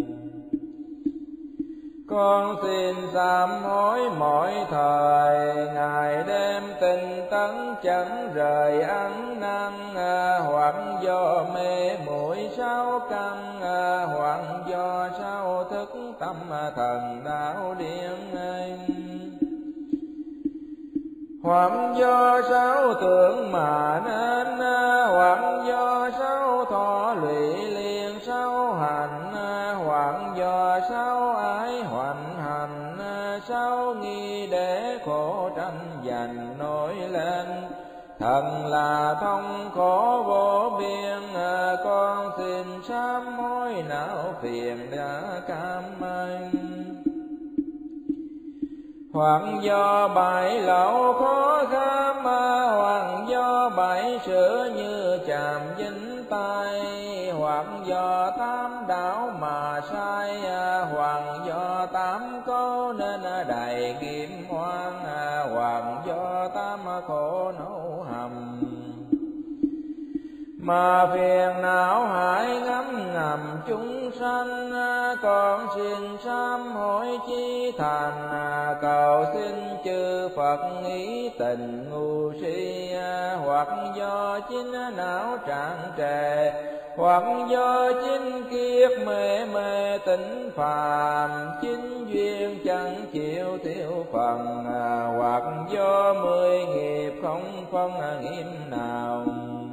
A: Con xin sám hối mọi thời, ngày đêm tinh tấn chẳng rời ăn năn. Hoặc do mê muội sáu căn, hoặc do sáu thức tâm thần đạo điên. Hoặc do sáu tưởng mà nên, hoặc do sáu thọ lụy liền sáu hành. Hoặc do sáu ái hoành hành, sáu nghi để khổ tranh giành nổi lên. Thần là thông khổ vô biên, con xin sám hối não phiền đã cam anh. Hoặc do bảy lậu khó kham, hoặc do bảy sửa như chàm dính tay. Hoặc do tám đạo mà sai, hoặc do tám câu nên đầy kiếm hoang. Hoặc do tám khổ nấu hầm, mà phiền não hại ngấm ngầm chúng sanh. Con xin sám hối chí thành, cầu xin chư Phật ý tình ngu si. Hoặc do chính não trạng trề, hoặc do chính kiếp mê mê tỉnh phàm, chính duyên chẳng chịu tiêu phần, hoặc do mười nghiệp không phân nghiệp nào.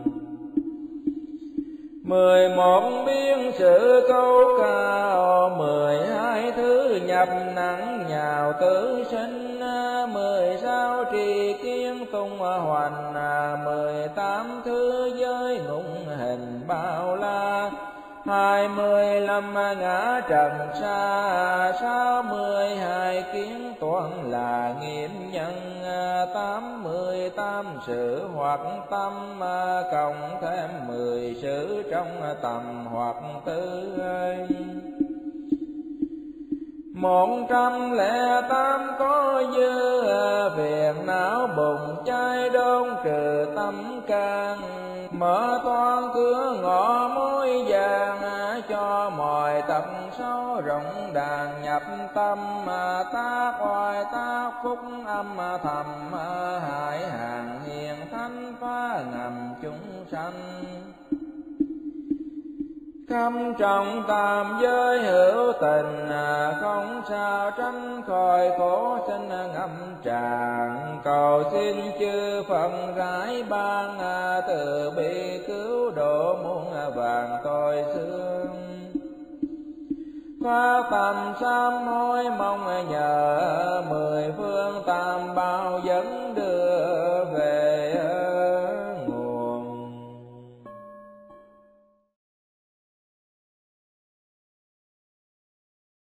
A: Mười một biến sự câu cao, mười hai thứ nhập nặng nhào tử sinh, mười sáu trì kiến tung hoành, mười tám thứ giới ngũ hình bao la, hai mươi lăm ngã trần xa, sáu mươi hai kiến toán là nghiệp nhân, tám mươi tám sự hoặc tâm, cộng thêm mười sự trong tầm hoặc tư. Một trăm lẻ tám có dư, phiền não bụng cháy đốn trừ tâm can, mở toan cửa ngõ mối vàng, cho mọi tập số rộng đàn nhập tâm, tác oai tác phúc âm thầm, hại hàng hiền thánh phá ngầm chúng sanh. Khâm trọng tam giới hữu tình, không sao tránh khỏi khổ sinh ngâm tràn, cầu xin chư Phật rải ban, từ bi cứu độ muôn vàng tội xương. Phát tâm sám hối mong nhờ, mười phương tam bảo dẫn đưa về,